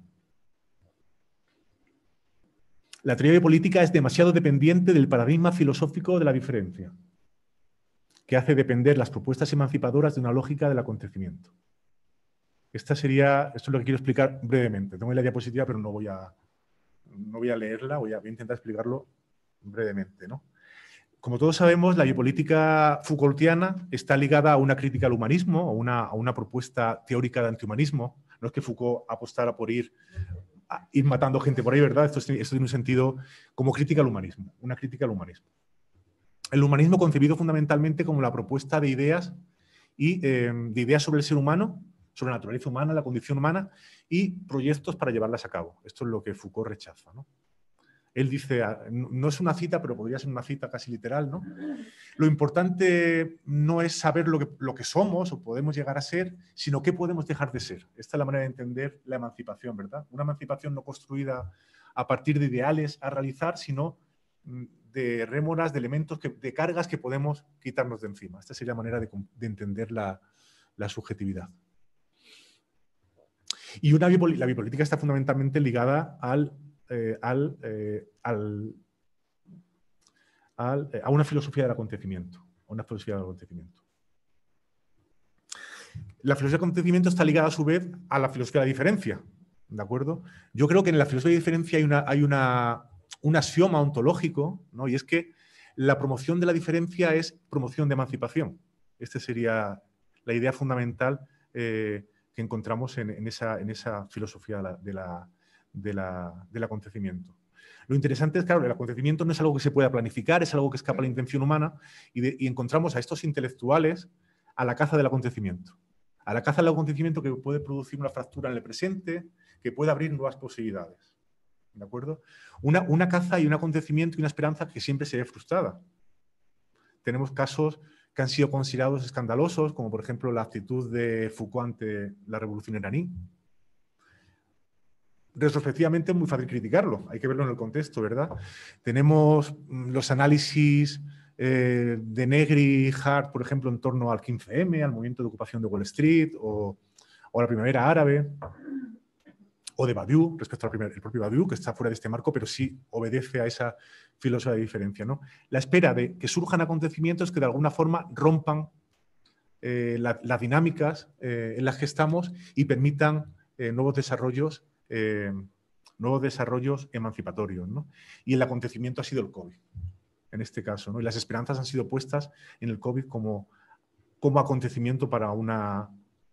La teoría política es demasiado dependiente del paradigma filosófico de la diferencia, que hace depender las propuestas emancipadoras de una lógica del acontecimiento. Esta sería, esto es lo que quiero explicar brevemente. Tengo la diapositiva, pero no voy a, no voy a leerla, voy a, voy a intentar explicarlo brevemente, ¿no? Como todos sabemos, la biopolítica Foucaultiana está ligada a una crítica al humanismo, a una, a una propuesta teórica de antihumanismo. No es que Foucault apostara por ir, a, ir matando gente por ahí, ¿verdad? Esto, esto tiene un sentido como crítica al humanismo, una crítica al humanismo. El humanismo concebido fundamentalmente como la propuesta de ideas y eh, de ideas sobre el ser humano, sobre la naturaleza humana, la condición humana y proyectos para llevarlas a cabo. Esto es lo que Foucault rechaza, ¿no? Él dice, no es una cita, pero podría ser una cita casi literal, ¿no? Lo importante no es saber lo que, lo que somos o podemos llegar a ser, sino qué podemos dejar de ser. Esta es la manera de entender la emancipación, ¿verdad? Una emancipación no construida a partir de ideales a realizar, sino de rémoras, de elementos, que, de cargas que podemos quitarnos de encima. Esta sería la manera de, de entender la, la subjetividad. Y una bipol- la bipolítica está fundamentalmente ligada al, eh, al, eh, al, al, eh, a una filosofía del acontecimiento. A una filosofía del acontecimiento. La filosofía del acontecimiento está ligada a su vez a la filosofía de la diferencia. ¿De acuerdo? Yo creo que en la filosofía de la diferencia hay una... Hay una un axioma ontológico, ¿no? Y es que la promoción de la diferencia es promoción de emancipación. Esta sería la idea fundamental eh, que encontramos en, en, esa, en esa filosofía de la, de la, de la, del acontecimiento. Lo interesante es, claro, el acontecimiento no es algo que se pueda planificar, es algo que escapa a la intención humana y, de, y encontramos a estos intelectuales a la caza del acontecimiento. A la caza del acontecimiento que puede producir una fractura en el presente, que puede abrir nuevas posibilidades. ¿De acuerdo? Una, una caza y un acontecimiento y una esperanza que siempre se ve frustrada. Tenemos casos que han sido considerados escandalosos, como por ejemplo la actitud de Foucault ante la revolución iraní. Retrospectivamente es muy fácil criticarlo, hay que verlo en el contexto, ¿verdad? Tenemos los análisis eh, de Negri y Hart, por ejemplo, en torno al quince eme, al movimiento de ocupación de Wall Street o, o a la primavera árabe, o de Badiou, respecto al primer, el propio Badiou, que está fuera de este marco, pero sí obedece a esa filosofía de diferencia, ¿no? La espera de que surjan acontecimientos que de alguna forma rompan eh, la, las dinámicas eh, en las que estamos y permitan eh, nuevos desarrollos, eh, nuevos desarrollos emancipatorios, ¿no? Y el acontecimiento ha sido el COVID, en este caso, ¿no? Y las esperanzas han sido puestas en el COVID como, como acontecimiento para una...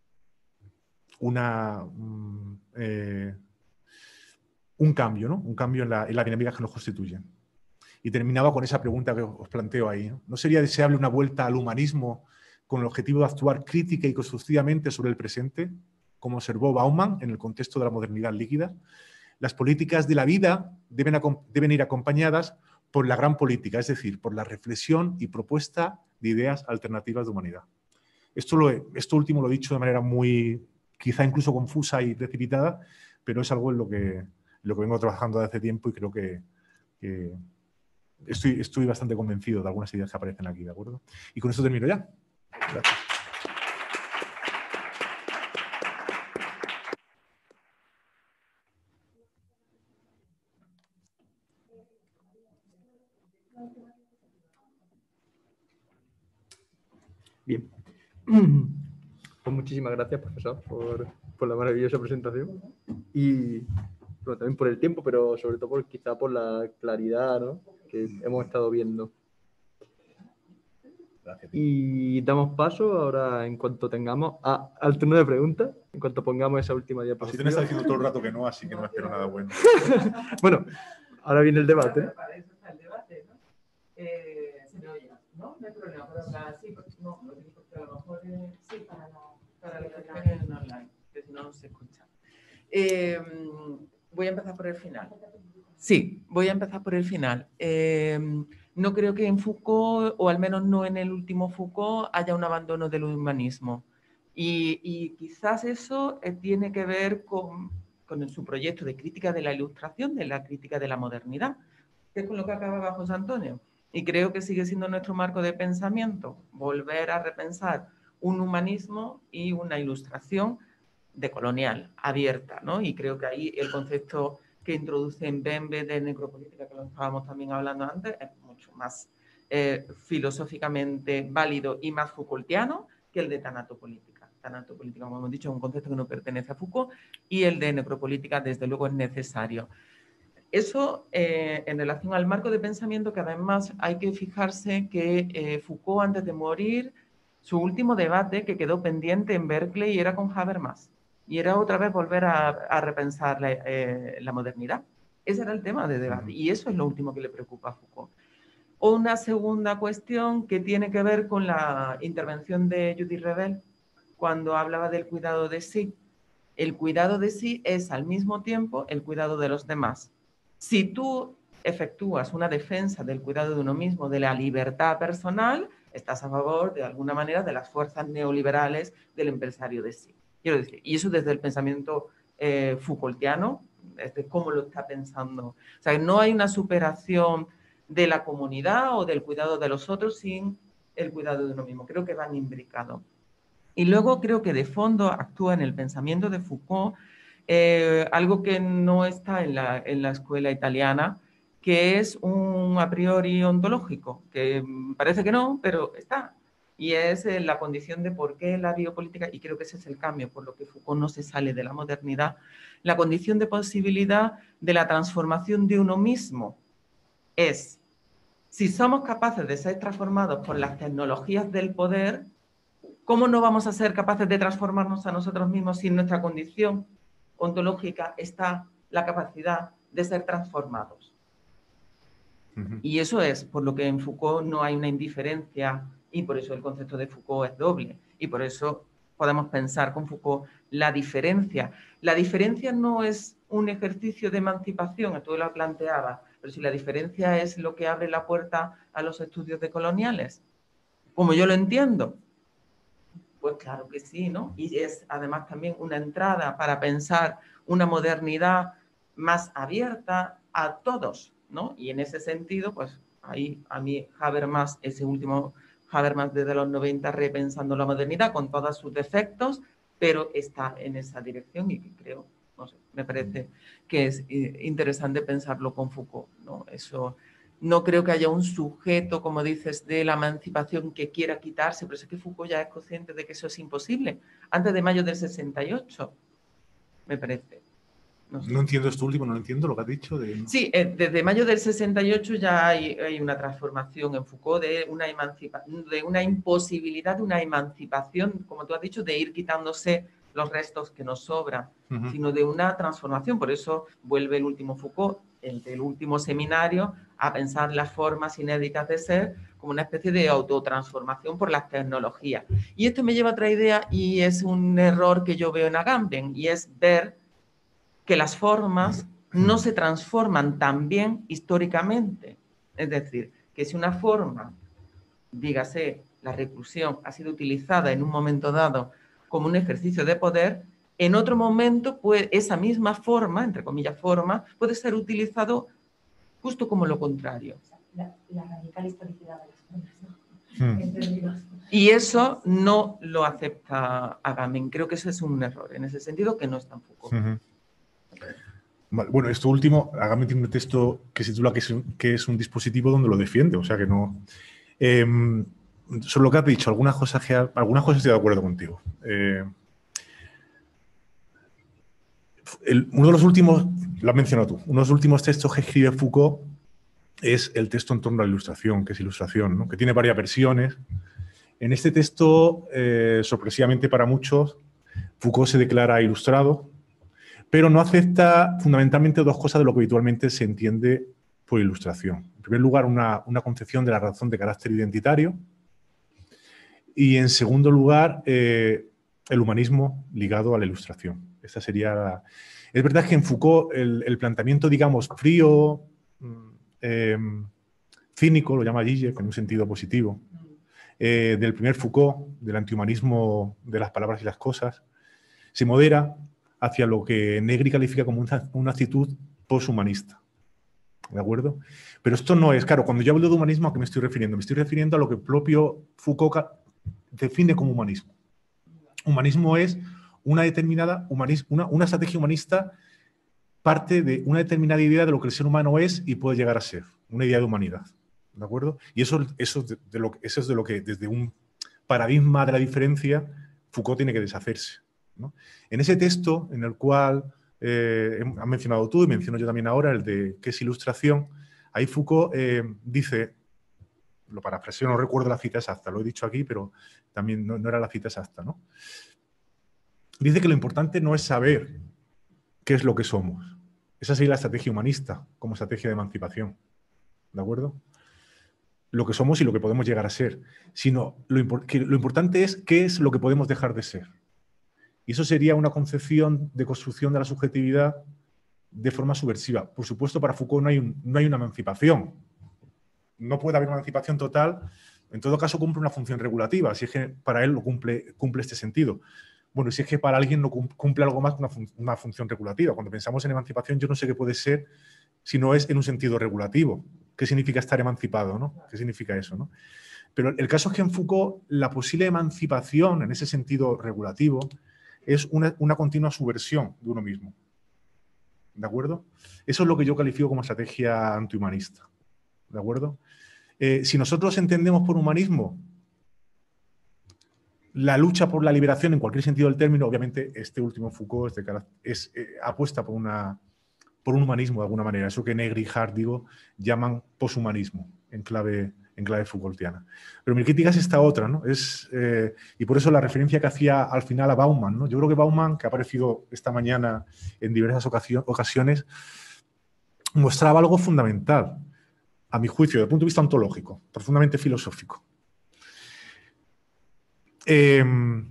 Una, eh, un cambio, ¿no? Un cambio en la, en la dinámica que nos constituyen. Y terminaba con esa pregunta que os planteo ahí, ¿no? ¿No sería deseable una vuelta al humanismo con el objetivo de actuar crítica y constructivamente sobre el presente, como observó Bauman en el contexto de la modernidad líquida? Las políticas de la vida deben, deben ir acompañadas por la gran política, es decir, por la reflexión y propuesta de ideas alternativas de humanidad. Esto, lo he, esto último lo he dicho de manera muy, quizá incluso confusa y precipitada, pero es algo en lo que, en lo que vengo trabajando desde hace tiempo y creo que, que estoy, estoy bastante convencido de algunas ideas que aparecen aquí, ¿de acuerdo? Y con esto termino ya. Gracias. Bien. Pues muchísimas gracias, profesor, por, por la maravillosa presentación y bueno, también por el tiempo, pero sobre todo por, quizá por la claridad, ¿no?, que hemos estado viendo. Gracias. Y damos paso ahora, en cuanto tengamos, a, al turno de preguntas, en cuanto pongamos esa última Así diapositiva. te me está diciendo todo el rato que no, así que no espero nada bueno. Bueno, ahora viene el debate. Para eso está el debate, ¿no? Eh, se me oye, ¿no? No hay problema, pero hablar así, no, lo digo porque a lo mejor es, sí, para, la, para los que estén en online, que si no, no se escucha. Eh, voy a empezar por el final. Sí, voy a empezar por el final. Eh, no creo que en Foucault, o al menos no en el último Foucault, haya un abandono del humanismo. Y, y quizás eso eh, tiene que ver con, con su proyecto de crítica de la ilustración, de la crítica de la modernidad, que es con lo que acababa José Antonio. Y creo que sigue siendo nuestro marco de pensamiento, volver a repensar un humanismo y una ilustración decolonial, abierta, ¿no? Y creo que ahí el concepto que introduce en Bembe de necropolítica, que lo estábamos también hablando antes, es mucho más eh, filosóficamente válido y más Foucaultiano que el de tanatopolítica. Tanatopolítica, como hemos dicho, es un concepto que no pertenece a Foucault, y el de necropolítica, desde luego, es necesario. Eso eh, en relación al marco de pensamiento, que además hay que fijarse que eh, Foucault, antes de morir, su último debate que quedó pendiente en Berkeley era con Habermas. Y era otra vez volver a, a repensar la, eh, la modernidad. Ese era el tema de debate. Y eso es lo último que le preocupa a Foucault. Una segunda cuestión que tiene que ver con la intervención de Judith Rebel cuando hablaba del cuidado de sí. El cuidado de sí es al mismo tiempo el cuidado de los demás. Si tú efectúas una defensa del cuidado de uno mismo, de la libertad personal, estás a favor, de alguna manera, de las fuerzas neoliberales del empresario de sí. Quiero decir, y eso desde el pensamiento eh, Foucaultiano, desde cómo lo está pensando. O sea, no hay una superación de la comunidad o del cuidado de los otros sin el cuidado de uno mismo. Creo que van imbricados. Y luego creo que de fondo actúa en el pensamiento de Foucault eh, algo que no está en la, en la escuela italiana, que es un a priori ontológico, que parece que no, pero está. Y es eh, la condición de por qué la biopolítica, y creo que ese es el cambio, por lo que Foucault no se sale de la modernidad, la condición de posibilidad de la transformación de uno mismo es, si somos capaces de ser transformados por las tecnologías del poder, ¿cómo no vamos a ser capaces de transformarnos a nosotros mismos si en nuestra condición ontológica está la capacidad de ser transformados? Uh-huh. Y eso es por lo que en Foucault no hay una indiferencia, y por eso el concepto de Foucault es doble, y por eso podemos pensar con Foucault la diferencia. La diferencia no es un ejercicio de emancipación, tú lo planteabas, pero si la diferencia es lo que abre la puerta a los estudios decoloniales, como yo lo entiendo, pues claro que sí, ¿no? Y es además también una entrada para pensar una modernidad más abierta a todos, ¿no? Y en ese sentido, pues ahí a mí Habermas, ese último Habermas desde los noventa, repensando la modernidad con todos sus defectos, pero está en esa dirección y creo, no sé, me parece que es interesante pensarlo con Foucault, ¿no? Eso... No creo que haya un sujeto, como dices, de la emancipación que quiera quitarse, pero es que Foucault ya es consciente de que eso es imposible. Antes de mayo del sesenta y ocho, me parece. No, sé. No entiendo esto último, no lo entiendo lo que has dicho. De... Sí, eh, desde mayo del sesenta y ocho ya hay, hay una transformación en Foucault de una, emancipa de una imposibilidad de una emancipación, como tú has dicho, de ir quitándose los restos que nos sobran, uh-huh. sino de una transformación. Por eso vuelve el último Foucault, el del último seminario, a pensar las formas inéditas de ser como una especie de autotransformación por las tecnologías. Y esto me lleva a otra idea, y es un error que yo veo en Agamben, y es ver que las formas no se transforman tan bien históricamente. Es decir, que si una forma, dígase, la reclusión, ha sido utilizada en un momento dado como un ejercicio de poder, en otro momento, pues, esa misma forma, entre comillas forma, puede ser utilizado justo como lo contrario. La, la radical historicidad de las formas, ¿no? Hmm. Y eso no lo acepta Agamben. Creo que ese es un error, en ese sentido, que no está en Foucault. Uh-huh. Vale, bueno, esto último, hágame un texto que se titula que es, un, que es un dispositivo donde lo defiende, o sea que no... Eh, sobre lo que has dicho, algunas cosas, que ha, algunas cosas estoy de acuerdo contigo. Eh, el, uno de los últimos, lo has mencionado tú, uno de los últimos textos que escribe Foucault es el texto en torno a la ilustración, que es ilustración, ¿no? Que tiene varias versiones. En este texto, eh, sorpresivamente para muchos, Foucault se declara ilustrado, pero no acepta fundamentalmente dos cosas de lo que habitualmente se entiende por ilustración. En primer lugar, una, una concepción de la razón de carácter identitario y, en segundo lugar, eh, el humanismo ligado a la ilustración. Esta sería la... Es verdad que en Foucault el, el planteamiento, digamos, frío, eh, cínico, lo llama Zizek en un sentido positivo, eh, del primer Foucault, del antihumanismo de las palabras y las cosas, se modera hacia lo que Negri califica como una, una actitud poshumanista. ¿De acuerdo? Pero esto no es, claro, cuando yo hablo de humanismo, ¿a qué me estoy refiriendo? Me estoy refiriendo a lo que el propio Foucault define como humanismo. Humanismo es una determinada humanismo, una, una estrategia humanista parte de una determinada idea de lo que el ser humano es y puede llegar a ser, una idea de humanidad. ¿De acuerdo? Y eso, eso, de, de lo, eso es de lo que, desde un paradigma de la diferencia, Foucault tiene que deshacerse, ¿no? En ese texto, en el cual eh, has mencionado tú y menciono yo también ahora, el de ¿qué es ilustración?, ahí Foucault eh, dice, lo parafraseo, no recuerdo la cita exacta, lo he dicho aquí, pero también no, no era la cita exacta, ¿no? Dice que lo importante no es saber qué es lo que somos. Esa sería la estrategia humanista como estrategia de emancipación. ¿De acuerdo? Lo que somos y lo que podemos llegar a ser. Sino lo, que lo importante es qué es lo que podemos dejar de ser. Y eso sería una concepción de construcción de la subjetividad de forma subversiva. Por supuesto, para Foucault no hay, un, no hay una emancipación. No puede haber una emancipación total. En todo caso, cumple una función regulativa, si es que para él lo cumple, cumple este sentido. Bueno, si es que para alguien no cumple algo más que una, fun una función regulativa. Cuando pensamos en emancipación, yo no sé qué puede ser si no es en un sentido regulativo. ¿Qué significa estar emancipado, ¿no? ¿Qué significa eso, ¿no? Pero el caso es que en Foucault la posible emancipación, en ese sentido regulativo, es una, una continua subversión de uno mismo. ¿De acuerdo? Eso es lo que yo califico como estrategia antihumanista. ¿De acuerdo? Eh, si nosotros entendemos por humanismo la lucha por la liberación en cualquier sentido del término, obviamente este último Foucault es, de, es eh, apuesta por, una, por un humanismo de alguna manera, eso que Negri y Hart, digo, llaman poshumanismo en clave, en clave Foucaultiana. Pero mi crítica es esta otra, ¿no? Es, eh, y por eso la referencia que hacía al final a Bauman, ¿no? Yo creo que Bauman, que ha aparecido esta mañana en diversas ocasiones, mostraba algo fundamental, a mi juicio, desde el punto de vista ontológico, profundamente filosófico. Eh,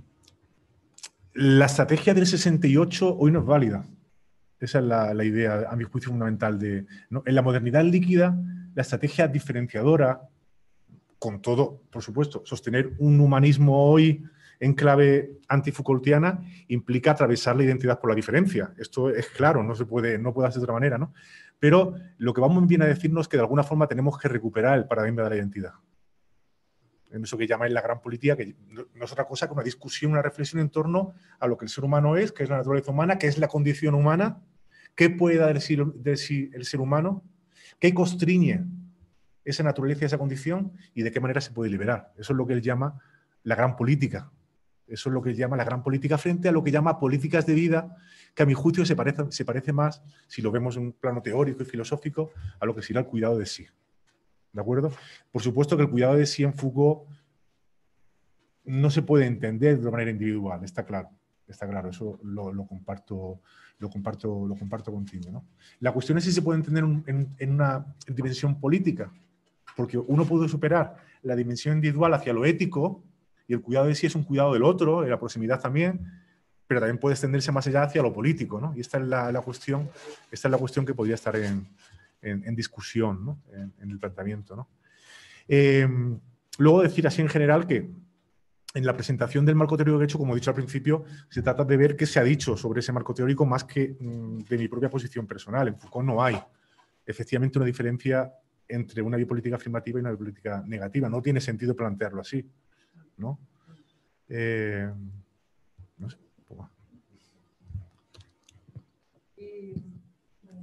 la estrategia del sesenta y ocho hoy no es válida. Esa es la, la idea, a mi juicio, fundamental. De, ¿no? En la modernidad líquida, la estrategia diferenciadora, con todo, por supuesto, sostener un humanismo hoy en clave antifoucaultiana implica atravesar la identidad por la diferencia. Esto es claro, no se puede, no puede hacer de otra manera, ¿no? Pero lo que vamos bien a decirnos es que de alguna forma tenemos que recuperar el paradigma de la identidad. En eso que llamáis la gran política, que no es otra cosa que una discusión, una reflexión en torno a lo que el ser humano es, qué es la naturaleza humana, qué es la condición humana, qué puede dar de sí el ser humano, qué constriñe esa naturaleza y esa condición y de qué manera se puede liberar. Eso es lo que él llama la gran política. Eso es lo que él llama la gran política frente a lo que llama políticas de vida, que a mi juicio se parece, se parece más, si lo vemos en un plano teórico y filosófico, a lo que sería el cuidado de sí. ¿De acuerdo? Por supuesto que el cuidado de sí en Foucault no se puede entender de manera individual, está claro, está claro, eso lo, lo comparto, lo comparto, lo comparto contigo, ¿no? La cuestión es si se puede entender un, en, en una dimensión política, porque uno puede superar la dimensión individual hacia lo ético, y el cuidado de sí es un cuidado del otro, y la proximidad también, pero también puede extenderse más allá hacia lo político, ¿no? Y esta es la, la cuestión, esta es la cuestión que podría estar en, en, en discusión, ¿no? en, en el planteamiento, ¿no? Eh, luego decir así en general que en la presentación del marco teórico que he hecho, como he dicho al principio, se trata de ver qué se ha dicho sobre ese marco teórico más que mmm, de mi propia posición personal. En Foucault no hay efectivamente una diferencia entre una biopolítica afirmativa y una biopolítica negativa. No tiene sentido plantearlo así, ¿no? Eh, no sé, un poco. Y, bueno,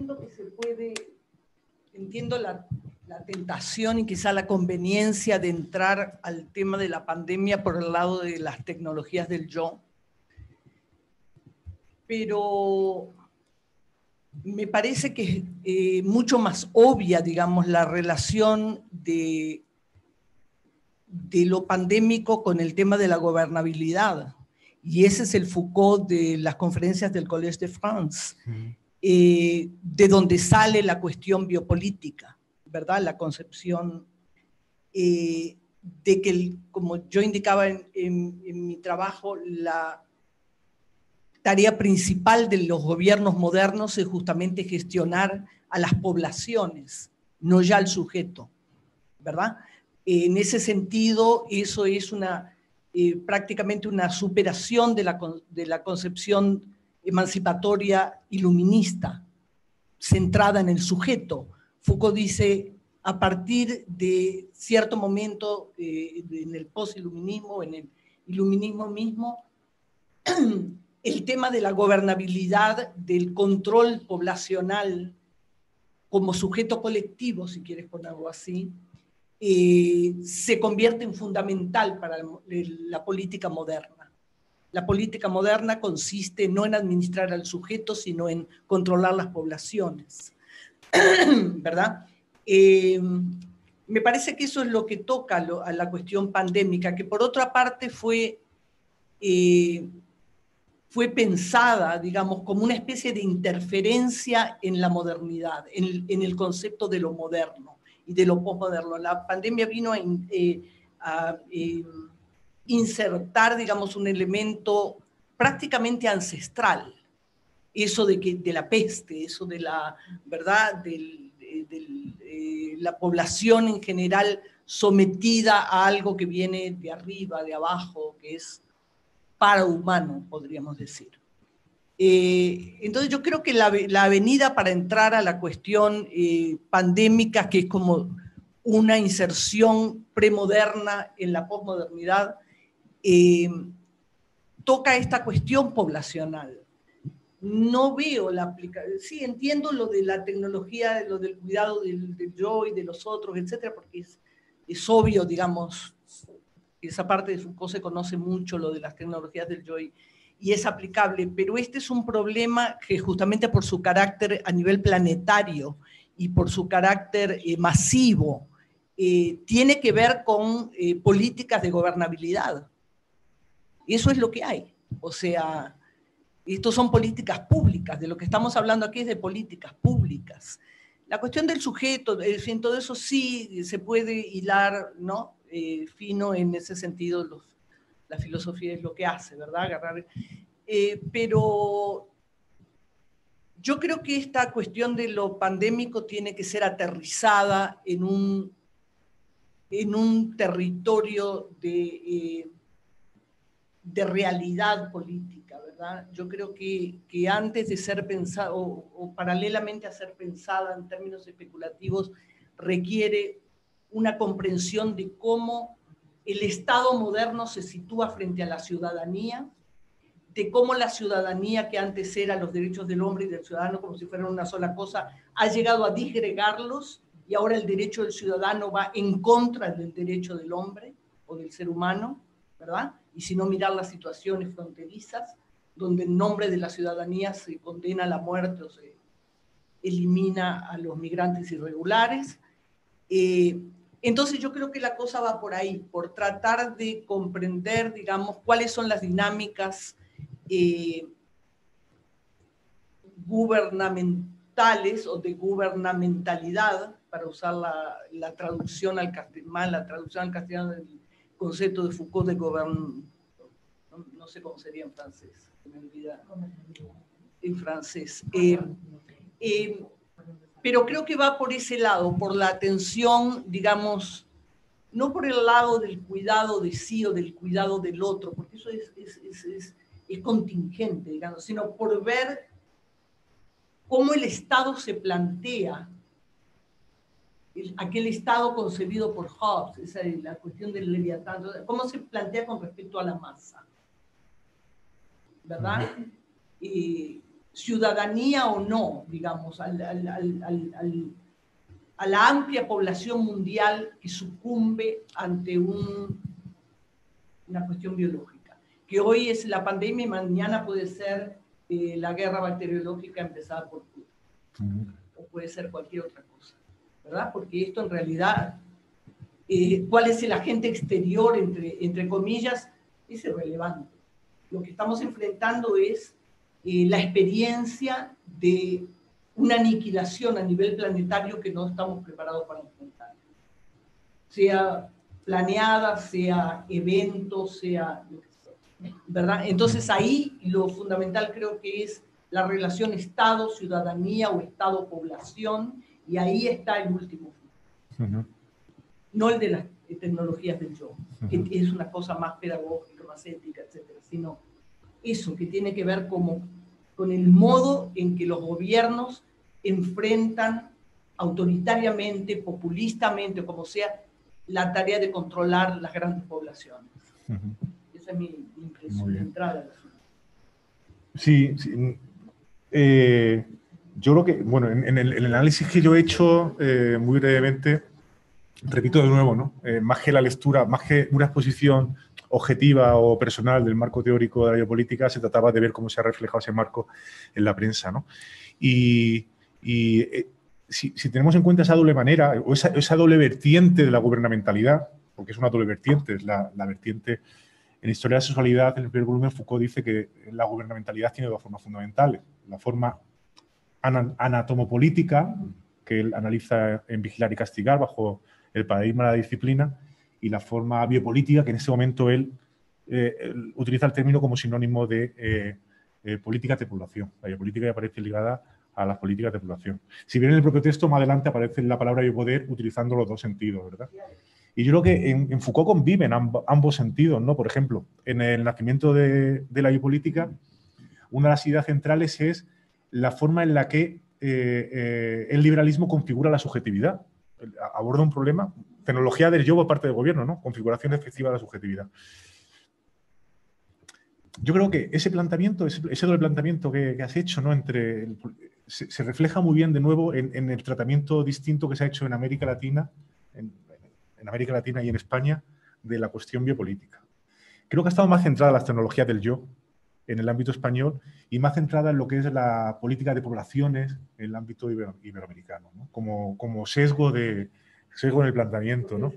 entiendo que se puede, entiendo la, la tentación y quizá la conveniencia de entrar al tema de la pandemia por el lado de las tecnologías del yo, pero me parece que es eh, mucho más obvia, digamos, la relación de, de lo pandémico con el tema de la gobernabilidad. Y ese es el Foucault de las conferencias del Collège de France, eh, de donde sale la cuestión biopolítica, ¿verdad? La concepción eh, de que, el, como yo indicaba en, en, en mi trabajo, la tarea principal de los gobiernos modernos es justamente gestionar a las poblaciones, no ya al sujeto, ¿verdad? En ese sentido, eso es una, eh, prácticamente una superación de la, de la concepción emancipatoria iluminista, centrada en el sujeto. Foucault dice, a partir de cierto momento, eh, en el post-iluminismo, en el iluminismo mismo, el tema de la gobernabilidad, del control poblacional como sujeto colectivo, si quieres ponerlo así, eh, se convierte en fundamental para la política moderna. La política moderna consiste no en administrar al sujeto, sino en controlar las poblaciones, ¿verdad? Eh, me parece que eso es lo que toca a la cuestión pandémica, que por otra parte fue... Eh, fue pensada, digamos, como una especie de interferencia en la modernidad, en, en el concepto de lo moderno y de lo posmoderno. La pandemia vino a, eh, a eh, insertar, digamos, un elemento prácticamente ancestral, eso de, que, de la peste, eso de la, ¿verdad?, del, de, de, de la población en general sometida a algo que viene de arriba, de abajo, que es parahumano, podríamos decir. Eh, entonces yo creo que la, la avenida para entrar a la cuestión eh, pandémica, que es como una inserción premoderna en la posmodernidad, eh, toca esta cuestión poblacional. No veo la aplicación, sí entiendo lo de la tecnología, lo del cuidado del, del yo y de los otros, etcétera, porque es, es obvio, digamos, esa parte de Foucault se conoce mucho, lo de las tecnologías del yo, y, y es aplicable, pero este es un problema que justamente por su carácter a nivel planetario y por su carácter eh, masivo, eh, tiene que ver con eh, políticas de gobernabilidad. Eso es lo que hay. O sea, estos son políticas públicas, de lo que estamos hablando aquí es de políticas públicas. La cuestión del sujeto, en fin, todo eso sí se puede hilar, ¿no? Eh, fino en ese sentido, los, la filosofía es lo que hace, ¿verdad? Agarrar, eh, pero yo creo que esta cuestión de lo pandémico tiene que ser aterrizada en un, en un territorio de, eh, de realidad política, ¿verdad? Yo creo que, que antes de ser pensada, o, o paralelamente a ser pensada en términos especulativos, requiere una comprensión de cómo el Estado moderno se sitúa frente a la ciudadanía, de cómo la ciudadanía, que antes era los derechos del hombre y del ciudadano como si fueran una sola cosa, ha llegado a disgregarlos y ahora el derecho del ciudadano va en contra del derecho del hombre o del ser humano, ¿verdad? Y si no, mirar las situaciones fronterizas, donde en nombre de la ciudadanía se condena a la muerte o se elimina a los migrantes irregulares. Eh, entonces yo creo que la cosa va por ahí, por tratar de comprender, digamos, cuáles son las dinámicas eh, gubernamentales o de gubernamentalidad, para usar la, la traducción al castellano, la traducción al castellano del concepto de Foucault de gobern, no, no sé cómo sería en francés, me olvida, en francés. Eh, eh, pero creo que va por ese lado, por la atención, digamos, no por el lado del cuidado de sí o del cuidado del otro, porque eso es, es, es, es, es contingente, digamos, sino por ver cómo el Estado se plantea, el, aquel Estado concebido por Hobbes, esa es la cuestión del Leviatán, cómo se plantea con respecto a la masa, ¿verdad? Y ciudadanía o no, digamos, al, al, al, al, al, a la amplia población mundial que sucumbe ante un, una cuestión biológica, que hoy es la pandemia y mañana puede ser eh, la guerra bacteriológica empezada por Cuba, uh-huh. o puede ser cualquier otra cosa, ¿verdad? Porque esto en realidad, eh, ¿cuál es el agente exterior, entre, entre comillas? Es irrelevante. Lo que estamos enfrentando es eh, la experiencia de una aniquilación a nivel planetario que no estamos preparados para enfrentar. Sea planeada, sea evento, sea lo que sea, ¿verdad? Entonces ahí lo fundamental creo que es la relación Estado-ciudadanía o Estado-población, y ahí está el último fin. Uh-huh. No el de las tecnologías del yo, uh-huh. que es una cosa más pedagógica, más ética, etcétera, sino eso que tiene que ver como, con el modo en que los gobiernos enfrentan autoritariamente, populistamente, como sea, la tarea de controlar las grandes poblaciones. Uh-huh. Esa es mi impresión de entrada. Sí, sí. Eh, yo creo que, bueno, en, en, el, en el análisis que yo he hecho, eh, muy brevemente, repito de nuevo, ¿no? Eh, más que la lectura, más que una exposición objetiva o personal del marco teórico de la biopolítica, se trataba de ver cómo se ha reflejado ese marco en la prensa, ¿no? Y, y eh, si, si tenemos en cuenta esa doble manera, o esa, esa doble vertiente de la gubernamentalidad, porque es una doble vertiente, es la, la vertiente en Historia de la Sexualidad, en el primer volumen, Foucault dice que la gubernamentalidad tiene dos formas fundamentales. La forma anatomopolítica, que él analiza en Vigilar y Castigar, bajo el paradigma de la disciplina, y la forma biopolítica, que en ese momento él, eh, él utiliza el término como sinónimo de eh, eh, políticas de población. La biopolítica ya aparece ligada a las políticas de población. Si bien en el propio texto, más adelante aparece la palabra biopoder utilizando los dos sentidos, ¿verdad? Y yo creo que en, en Foucault conviven amb, ambos sentidos, ¿no? Por ejemplo, en el nacimiento de, de la biopolítica, una de las ideas centrales es la forma en la que eh, eh, el liberalismo configura la subjetividad. Aborda un problema, tecnología del yo por parte del gobierno, ¿no? Configuración efectiva de la subjetividad. Yo creo que ese planteamiento, ese, ese doble planteamiento que, que has hecho, ¿no? Entre el, se, se refleja muy bien de nuevo en, en el tratamiento distinto que se ha hecho en América Latina, en, en América Latina y en España, de la cuestión biopolítica. Creo que ha estado más centrada en las tecnologías del yo en el ámbito español y más centrada en lo que es la política de poblaciones en el ámbito ibero, iberoamericano, ¿no? Como, como sesgo, de, sesgo en el planteamiento, ¿no?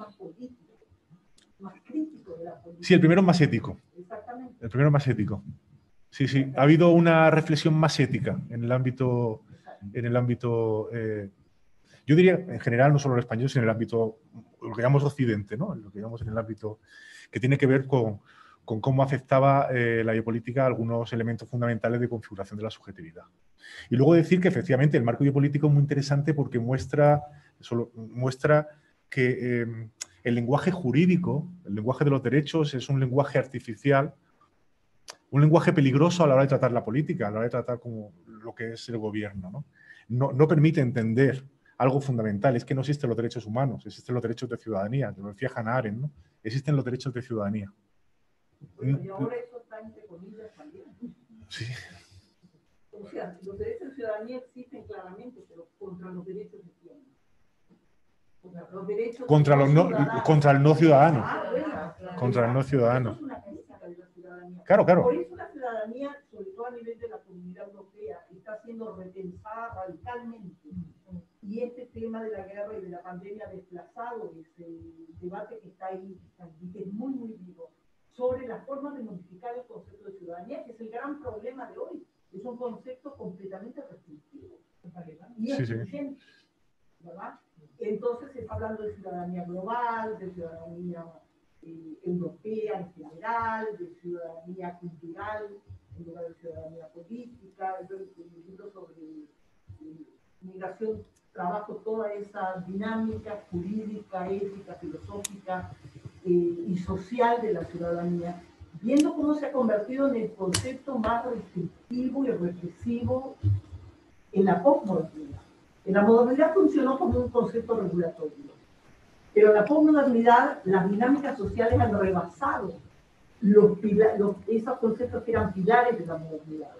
Sí, el primero es más ético. El primero es más ético. Sí, sí. Ha habido una reflexión más ética en el ámbito, en el ámbito eh, yo diría, en general, no solo en el español, sino en el ámbito, lo que llamamos occidente, ¿no? Lo que llamamos en el ámbito que tiene que ver con, con cómo afectaba eh, la biopolítica a algunos elementos fundamentales de configuración de la subjetividad. Y luego decir que, efectivamente, el marco biopolítico es muy interesante porque muestra, solo, muestra que eh, el lenguaje jurídico, el lenguaje de los derechos, es un lenguaje artificial, un lenguaje peligroso a la hora de tratar la política, a la hora de tratar como lo que es el gobierno, ¿no? No, no permite entender algo fundamental, es que no existen los derechos humanos, existen los derechos de ciudadanía, que lo decía Hannah Arendt, ¿no? Existen los derechos de ciudadanía. Bueno, y ahora eso está entre comillas también. Sí. O sea, los derechos de ciudadanía existen claramente, pero contra los derechos de quién. Contra los derechos contra, los no, contra el no ciudadano. Ah, bueno, contra el no ciudadano. Eso es una crítica de la ciudadanía. Claro, claro. Por eso la ciudadanía, sobre todo a nivel de la Comunidad Europea, está siendo repensada radicalmente. Y este tema de la guerra y de la pandemia ha desplazado ese debate que está ahí y que es muy, muy vivo, sobre la forma de modificar el concepto de ciudadanía, que es el gran problema de hoy. Es un concepto completamente restrictivo y exigente, ¿verdad? Entonces se está hablando de ciudadanía global, de ciudadanía eh, europea en general, de ciudadanía cultural en lugar de ciudadanía política. Entonces, el libro sobre eh, migración trabajo toda esa dinámica jurídica, ética, filosófica eh, y social de la ciudadanía, viendo cómo se ha convertido en el concepto más restrictivo y represivo en la posmodernidad. En la modernidad funcionó como un concepto regulatorio, pero en la posmodernidad las dinámicas sociales han rebasado los, los, esos conceptos que eran pilares de la modernidad.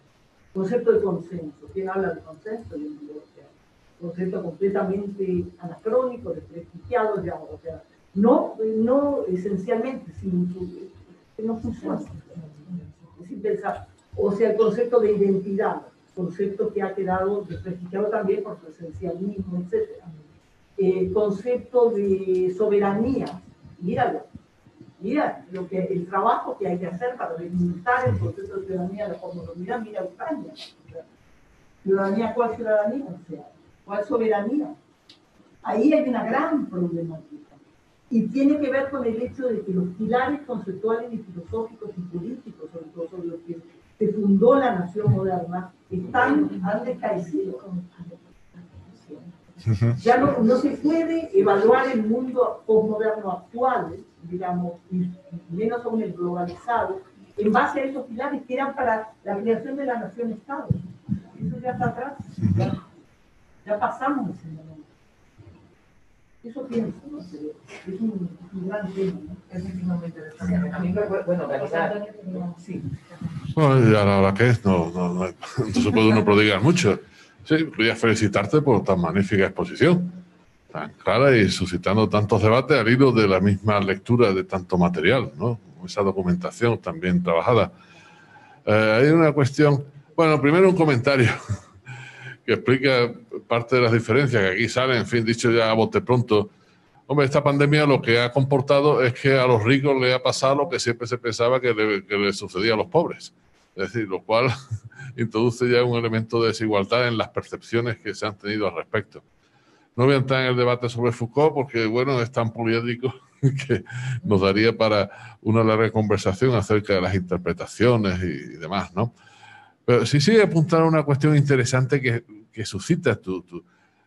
Concepto de consenso. ¿Quién habla de consenso? Concepto completamente anacrónico, desprestigiado, ya, o sea, no, no esencialmente, sin, no funciona, sin pensar. O sea, el concepto de identidad, concepto que ha quedado desprestigiado también por su esencialismo, etcétera. El concepto de soberanía, míralo, mira lo que, el trabajo que hay que hacer para delimitar el concepto de soberanía de la comunidad, mira Ucrania. ¿Ciudadanía cuál ciudadanía? O sea, ¿cuál soberanía? Ahí hay una gran problemática. Y tiene que ver con el hecho de que los pilares conceptuales y filosóficos y políticos, sobre todo sobre los que se fundó la nación moderna, están, han descaecido. Ya no, no se puede evaluar el mundo postmoderno actual, digamos, y menos aún el globalizado, en base a esos pilares que eran para la creación de la nación-estado. Eso ya está atrás, ya, ya pasamos ese momento. Eso pienso, no sé, es un, un gran tema, ¿no? Es muy interesante. A mí, bueno, realidad, sí. Bueno, ya la verdad que es, no, no, no, no se puede uno prodigar mucho. Sí, quería felicitarte por tan magnífica exposición, tan clara y suscitando tantos debates al hilo de la misma lectura de tanto material, ¿no? Esa documentación también trabajada. Eh, hay una cuestión, bueno, primero un comentario que explica parte de las diferencias que aquí salen, en fin, dicho ya a bote pronto. Hombre, esta pandemia lo que ha comportado es que a los ricos le ha pasado lo que siempre se pensaba que le, que le sucedía a los pobres. Es decir, lo cual introduce ya un elemento de desigualdad en las percepciones que se han tenido al respecto. No voy a entrar en el debate sobre Foucault porque, bueno, es tan poliédrico que nos daría para una larga conversación acerca de las interpretaciones y demás, ¿no? Pero sí sí apuntar a una cuestión interesante que, que suscita tu, tu,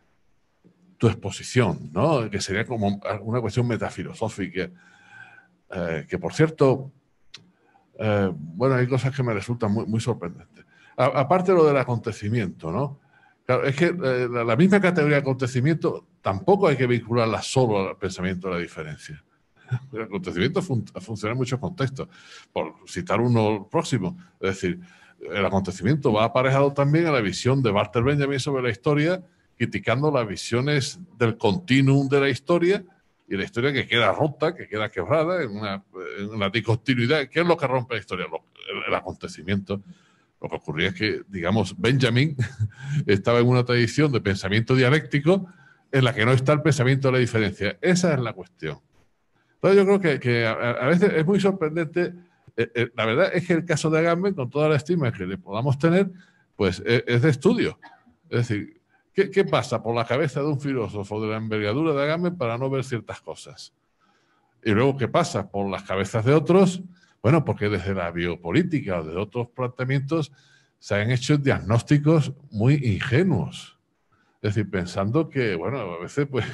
tu exposición, ¿no? Que sería como una cuestión metafilosófica, eh, que, por cierto, eh, bueno, hay cosas que me resultan muy, muy sorprendentes. A, aparte de lo del acontecimiento, ¿no? Claro, es que eh, la, la misma categoría de acontecimiento tampoco hay que vincularla solo al pensamiento de la diferencia. El acontecimiento fun funciona en muchos contextos. Por citar uno próximo, es decir, el acontecimiento va aparejado también a la visión de Walter Benjamin sobre la historia, criticando las visiones del continuum de la historia y la historia que queda rota, que queda quebrada en una, en una discontinuidad. ¿Qué es lo que rompe la historia? Lo, el, el acontecimiento. Lo que ocurría es que, digamos, Benjamin estaba en una tradición de pensamiento dialéctico en la que no está el pensamiento de la diferencia. Esa es la cuestión. Entonces yo creo que, que a, a veces es muy sorprendente. Eh, eh, la verdad es que el caso de Agamben, con toda la estima que le podamos tener, pues es, es de estudio. Es decir, ¿qué, ¿qué pasa por la cabeza de un filósofo de la envergadura de Agamben para no ver ciertas cosas? Y luego, ¿qué pasa por las cabezas de otros? Bueno, porque desde la biopolítica o de otros planteamientos se han hecho diagnósticos muy ingenuos. Es decir, pensando que, bueno, a veces pues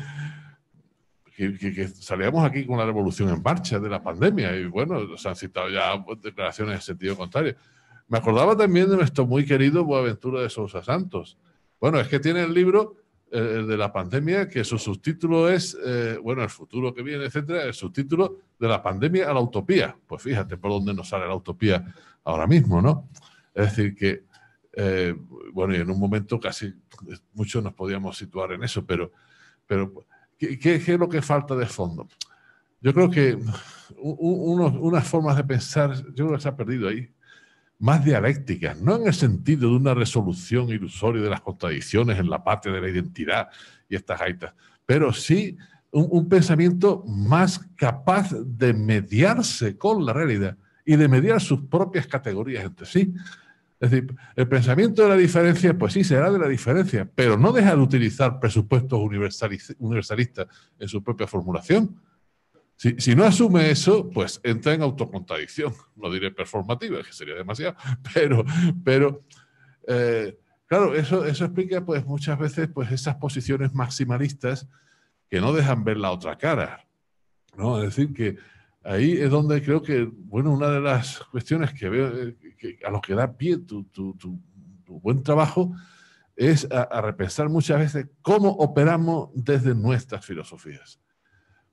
que, que, que salíamos aquí con la revolución en marcha de la pandemia y bueno, se han citado ya declaraciones en sentido contrario. Me acordaba también de nuestro muy querido Boaventura de Sousa Santos. Bueno, es que tiene el libro eh, de la pandemia que su subtítulo es, eh, bueno, el futuro que viene, etcétera, el subtítulo de la pandemia a la utopía. Pues fíjate por dónde nos sale la utopía ahora mismo, ¿no? Es decir que, eh, bueno, y en un momento casi muchos nos podíamos situar en eso, pero, pero ¿qué, qué, qué es lo que falta de fondo? Yo creo que unos, unas formas de pensar, yo creo que se ha perdido ahí, más dialécticas, no en el sentido de una resolución ilusoria de las contradicciones en la patria de la identidad y estas gaitas, pero sí un, un pensamiento más capaz de mediarse con la realidad y de mediar sus propias categorías entre sí. Es decir, el pensamiento de la diferencia, pues sí, será de la diferencia, pero no deja de utilizar presupuestos universalistas en su propia formulación. Si, si no asume eso, pues entra en autocontradicción. No diré performativa, que sería demasiado, pero, pero eh, claro, eso, eso explica pues, muchas veces pues, esas posiciones maximalistas que no dejan ver la otra cara, ¿no? Es decir, que ahí es donde creo que, bueno, una de las cuestiones que veo, que a lo que da pie tu, tu, tu, tu buen trabajo es a, a repensar muchas veces cómo operamos desde nuestras filosofías.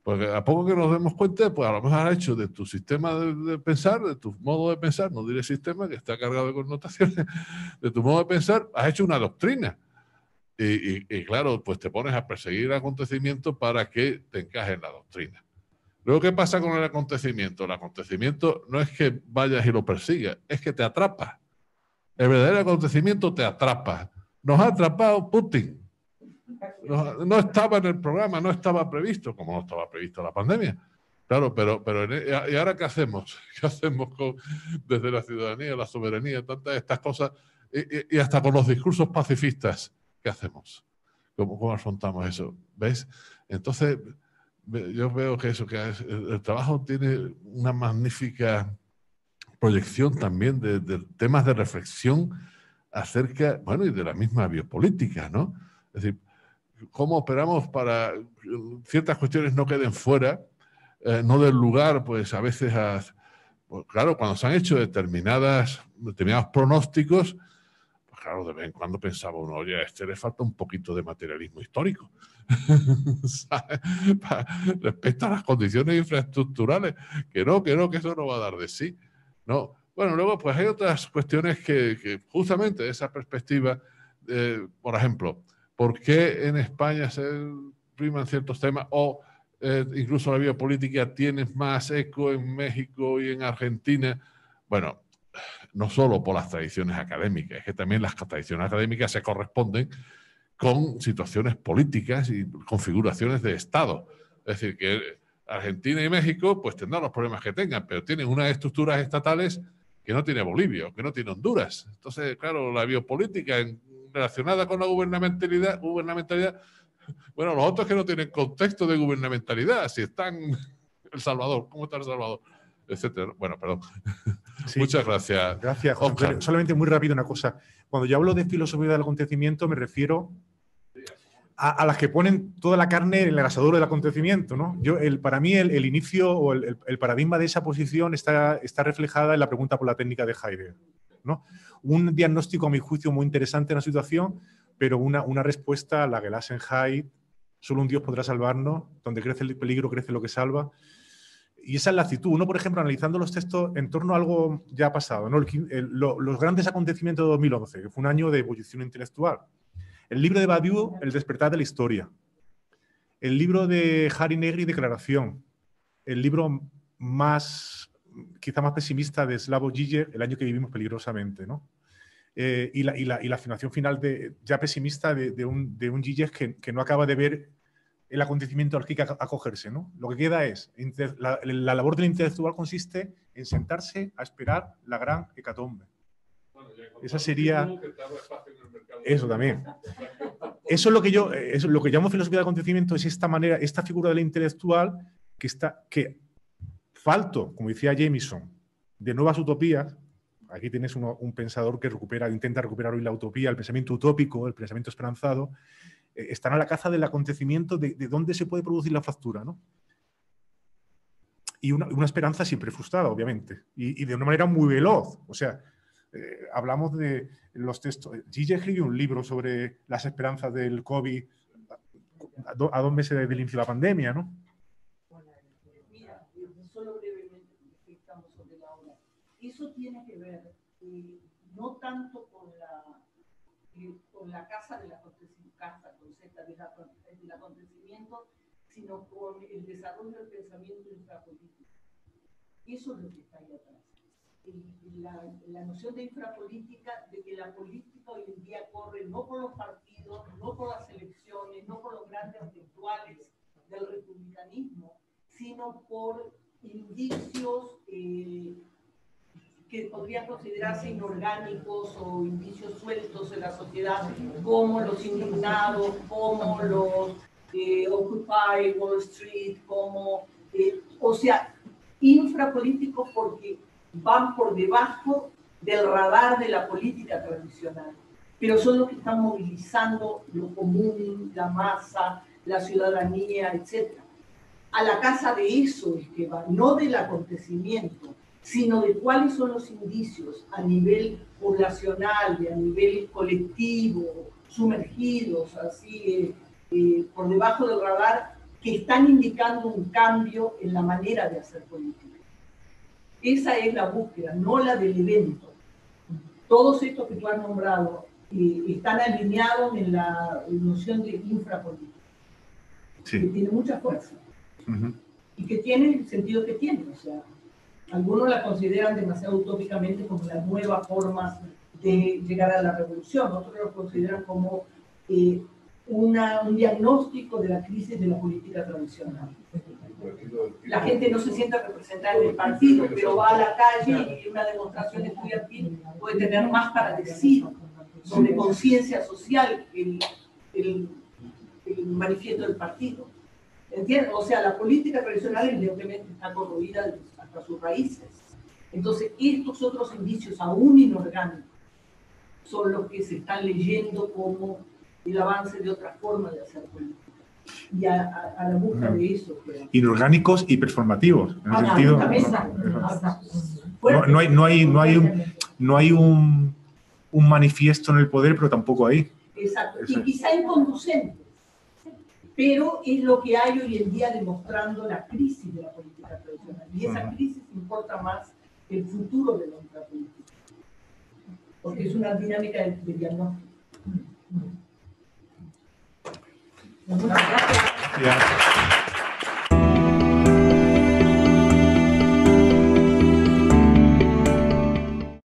Porque a poco que nos demos cuenta, pues a lo mejor has hecho de tu sistema de, de pensar, de tu modo de pensar, no diré sistema, que está cargado de connotaciones, de tu modo de pensar, has hecho una doctrina. Y, y, y claro, pues te pones a perseguir acontecimientos para que te encaje en la doctrina. Luego, ¿qué pasa con el acontecimiento? El acontecimiento no es que vayas y lo persigas, es que te atrapa. El verdadero acontecimiento te atrapa. Nos ha atrapado Putin. No, no estaba en el programa, no estaba previsto, como no estaba previsto la pandemia. Claro, pero, pero ¿y ahora qué hacemos? ¿Qué hacemos con, desde la ciudadanía, la soberanía, tantas estas cosas, y, y hasta con los discursos pacifistas? ¿Qué hacemos? ¿Cómo, cómo afrontamos eso? ¿Ves? Entonces, yo veo que eso, que el, el trabajo tiene una magnífica proyección también de, de temas de reflexión acerca, bueno, y de la misma biopolítica, ¿no? Es decir, cómo operamos para que ciertas cuestiones no queden fuera, eh, no del lugar, pues a veces, a, pues, claro, cuando se han hecho determinadas, determinados pronósticos, pues claro, de vez en cuando pensaba uno, oye, a este le falta un poquito de materialismo histórico respecto a las condiciones infraestructurales, que no, que no, que eso no va a dar de sí. No. Bueno, luego pues hay otras cuestiones que, que justamente de esa perspectiva, eh, por ejemplo, ¿por qué en España se priman ciertos temas o eh, incluso la biopolítica tiene más eco en México y en Argentina? Bueno, no solo por las tradiciones académicas, es que también las tradiciones académicas se corresponden con situaciones políticas y configuraciones de Estado. Es decir, que Argentina y México pues tendrán los problemas que tengan, pero tienen unas estructuras estatales que no tiene Bolivia, que no tiene Honduras. Entonces, claro, la biopolítica en, relacionada con la gubernamentalidad, gubernamentalidad, bueno, los otros que no tienen contexto de gubernamentalidad, si están El Salvador, ¿cómo está El Salvador? Etcétera. Bueno, perdón. Sí. Muchas gracias. Gracias, José Antonio. Solamente muy rápido una cosa. Cuando yo hablo de filosofía del acontecimiento, me refiero a, a las que ponen toda la carne en el asador del acontecimiento, ¿no? Yo, el, para mí, el, el inicio o el, el paradigma de esa posición está, está reflejada en la pregunta por la técnica de Heidegger, ¿no? Un diagnóstico, a mi juicio, muy interesante en la situación, pero una, una respuesta a la Gelassenheit, solo un Dios podrá salvarnos, donde crece el peligro, crece lo que salva. Y esa es la actitud. Uno, por ejemplo, analizando los textos en torno a algo ya pasado, ¿no? el, el, lo, los grandes acontecimientos de dos mil once, que fue un año de ebullición intelectual. El libro de Badiou, El despertar de la historia. El libro de Harry Negri, Declaración. El libro más, quizá más pesimista de Slavoj Žižek, El año que vivimos peligrosamente, ¿no? Eh, y, la, y, la, y la afirmación final de, ya pesimista de, de un, de un Žižek que, que no acaba de ver el acontecimiento al que hay que acogerse, ¿no? Lo que queda es, la, la labor del intelectual consiste en sentarse a esperar la gran hecatombe. Esa sería... Eso también. Eso es lo que yo, eso, lo que llamo filosofía del acontecimiento, es esta manera, esta figura del intelectual que está, que falto, como decía Jameson, de nuevas utopías. Aquí tienes uno, un pensador que recupera, intenta recuperar hoy la utopía, el pensamiento utópico, el pensamiento esperanzado. Eh, están a la caza del acontecimiento de, de dónde se puede producir la fractura, ¿no? Y una, una esperanza siempre frustrada, obviamente, y, y de una manera muy veloz. O sea, eh, hablamos de los textos. Žižek escribió un libro sobre las esperanzas del COVID a, do, a dos meses del inicio de la pandemia, ¿no? Mira, solo brevemente, porque estamos sobre la hora. Eso tiene que ver eh, no tanto con la, eh, con la casa del acontecimiento, casa, con Z, del, del acontecimiento, sino con el desarrollo del pensamiento infrapolítico. Eso es lo que está ahí atrás. La, la noción de infrapolítica, de que la política hoy en día corre no por los partidos, no por las elecciones, no por los grandes rituales del republicanismo, sino por indicios eh, que podrían considerarse inorgánicos o indicios sueltos en la sociedad, como los indignados, como los eh, Occupy Wall Street, como, eh, o sea, infrapolíticos porque van por debajo del radar de la política tradicional, pero son los que están movilizando lo común, la masa, la ciudadanía, etcétera. A la casa de eso es que va, no del acontecimiento, sino de cuáles son los indicios a nivel poblacional, a nivel colectivo, sumergidos, así, eh, eh, por debajo del radar, que están indicando un cambio en la manera de hacer política. Esa es la búsqueda, no la del evento. Todos estos que tú has nombrado eh, están alineados en la noción de infrapolítica, sí, que tiene mucha fuerza. Uh-huh. Y que tiene el sentido que tiene. O sea, algunos la consideran demasiado utópicamente como la nueva forma de llegar a la revolución, otros lo consideran como eh, una, un diagnóstico de la crisis de la política tradicional. La gente no se siente representada en el partido, pero va a la calle y una demostración estudiantil puede tener más para decir sobre conciencia social el, el, el manifiesto del partido. ¿Entiendes? O sea, la política tradicional evidentemente está corroída hasta sus raíces. Entonces, estos otros indicios aún inorgánicos son los que se están leyendo como el avance de otra forma de hacer política. Y a, a, a la busca no. de eso. Pero... Inorgánicos y performativos. En el ah, sentido, no, no, no hay, no hay, no hay, un, no hay un, un manifiesto en el poder, pero tampoco hay. Exacto. Exacto. Y quizá inconducente. Pero es lo que hay hoy en día demostrando la crisis de la política tradicional. Y esa uh-huh. crisis importa más que el futuro de nuestra política. Porque es una dinámica de, de diagnóstico. Uh-huh. Muchas gracias. Yeah.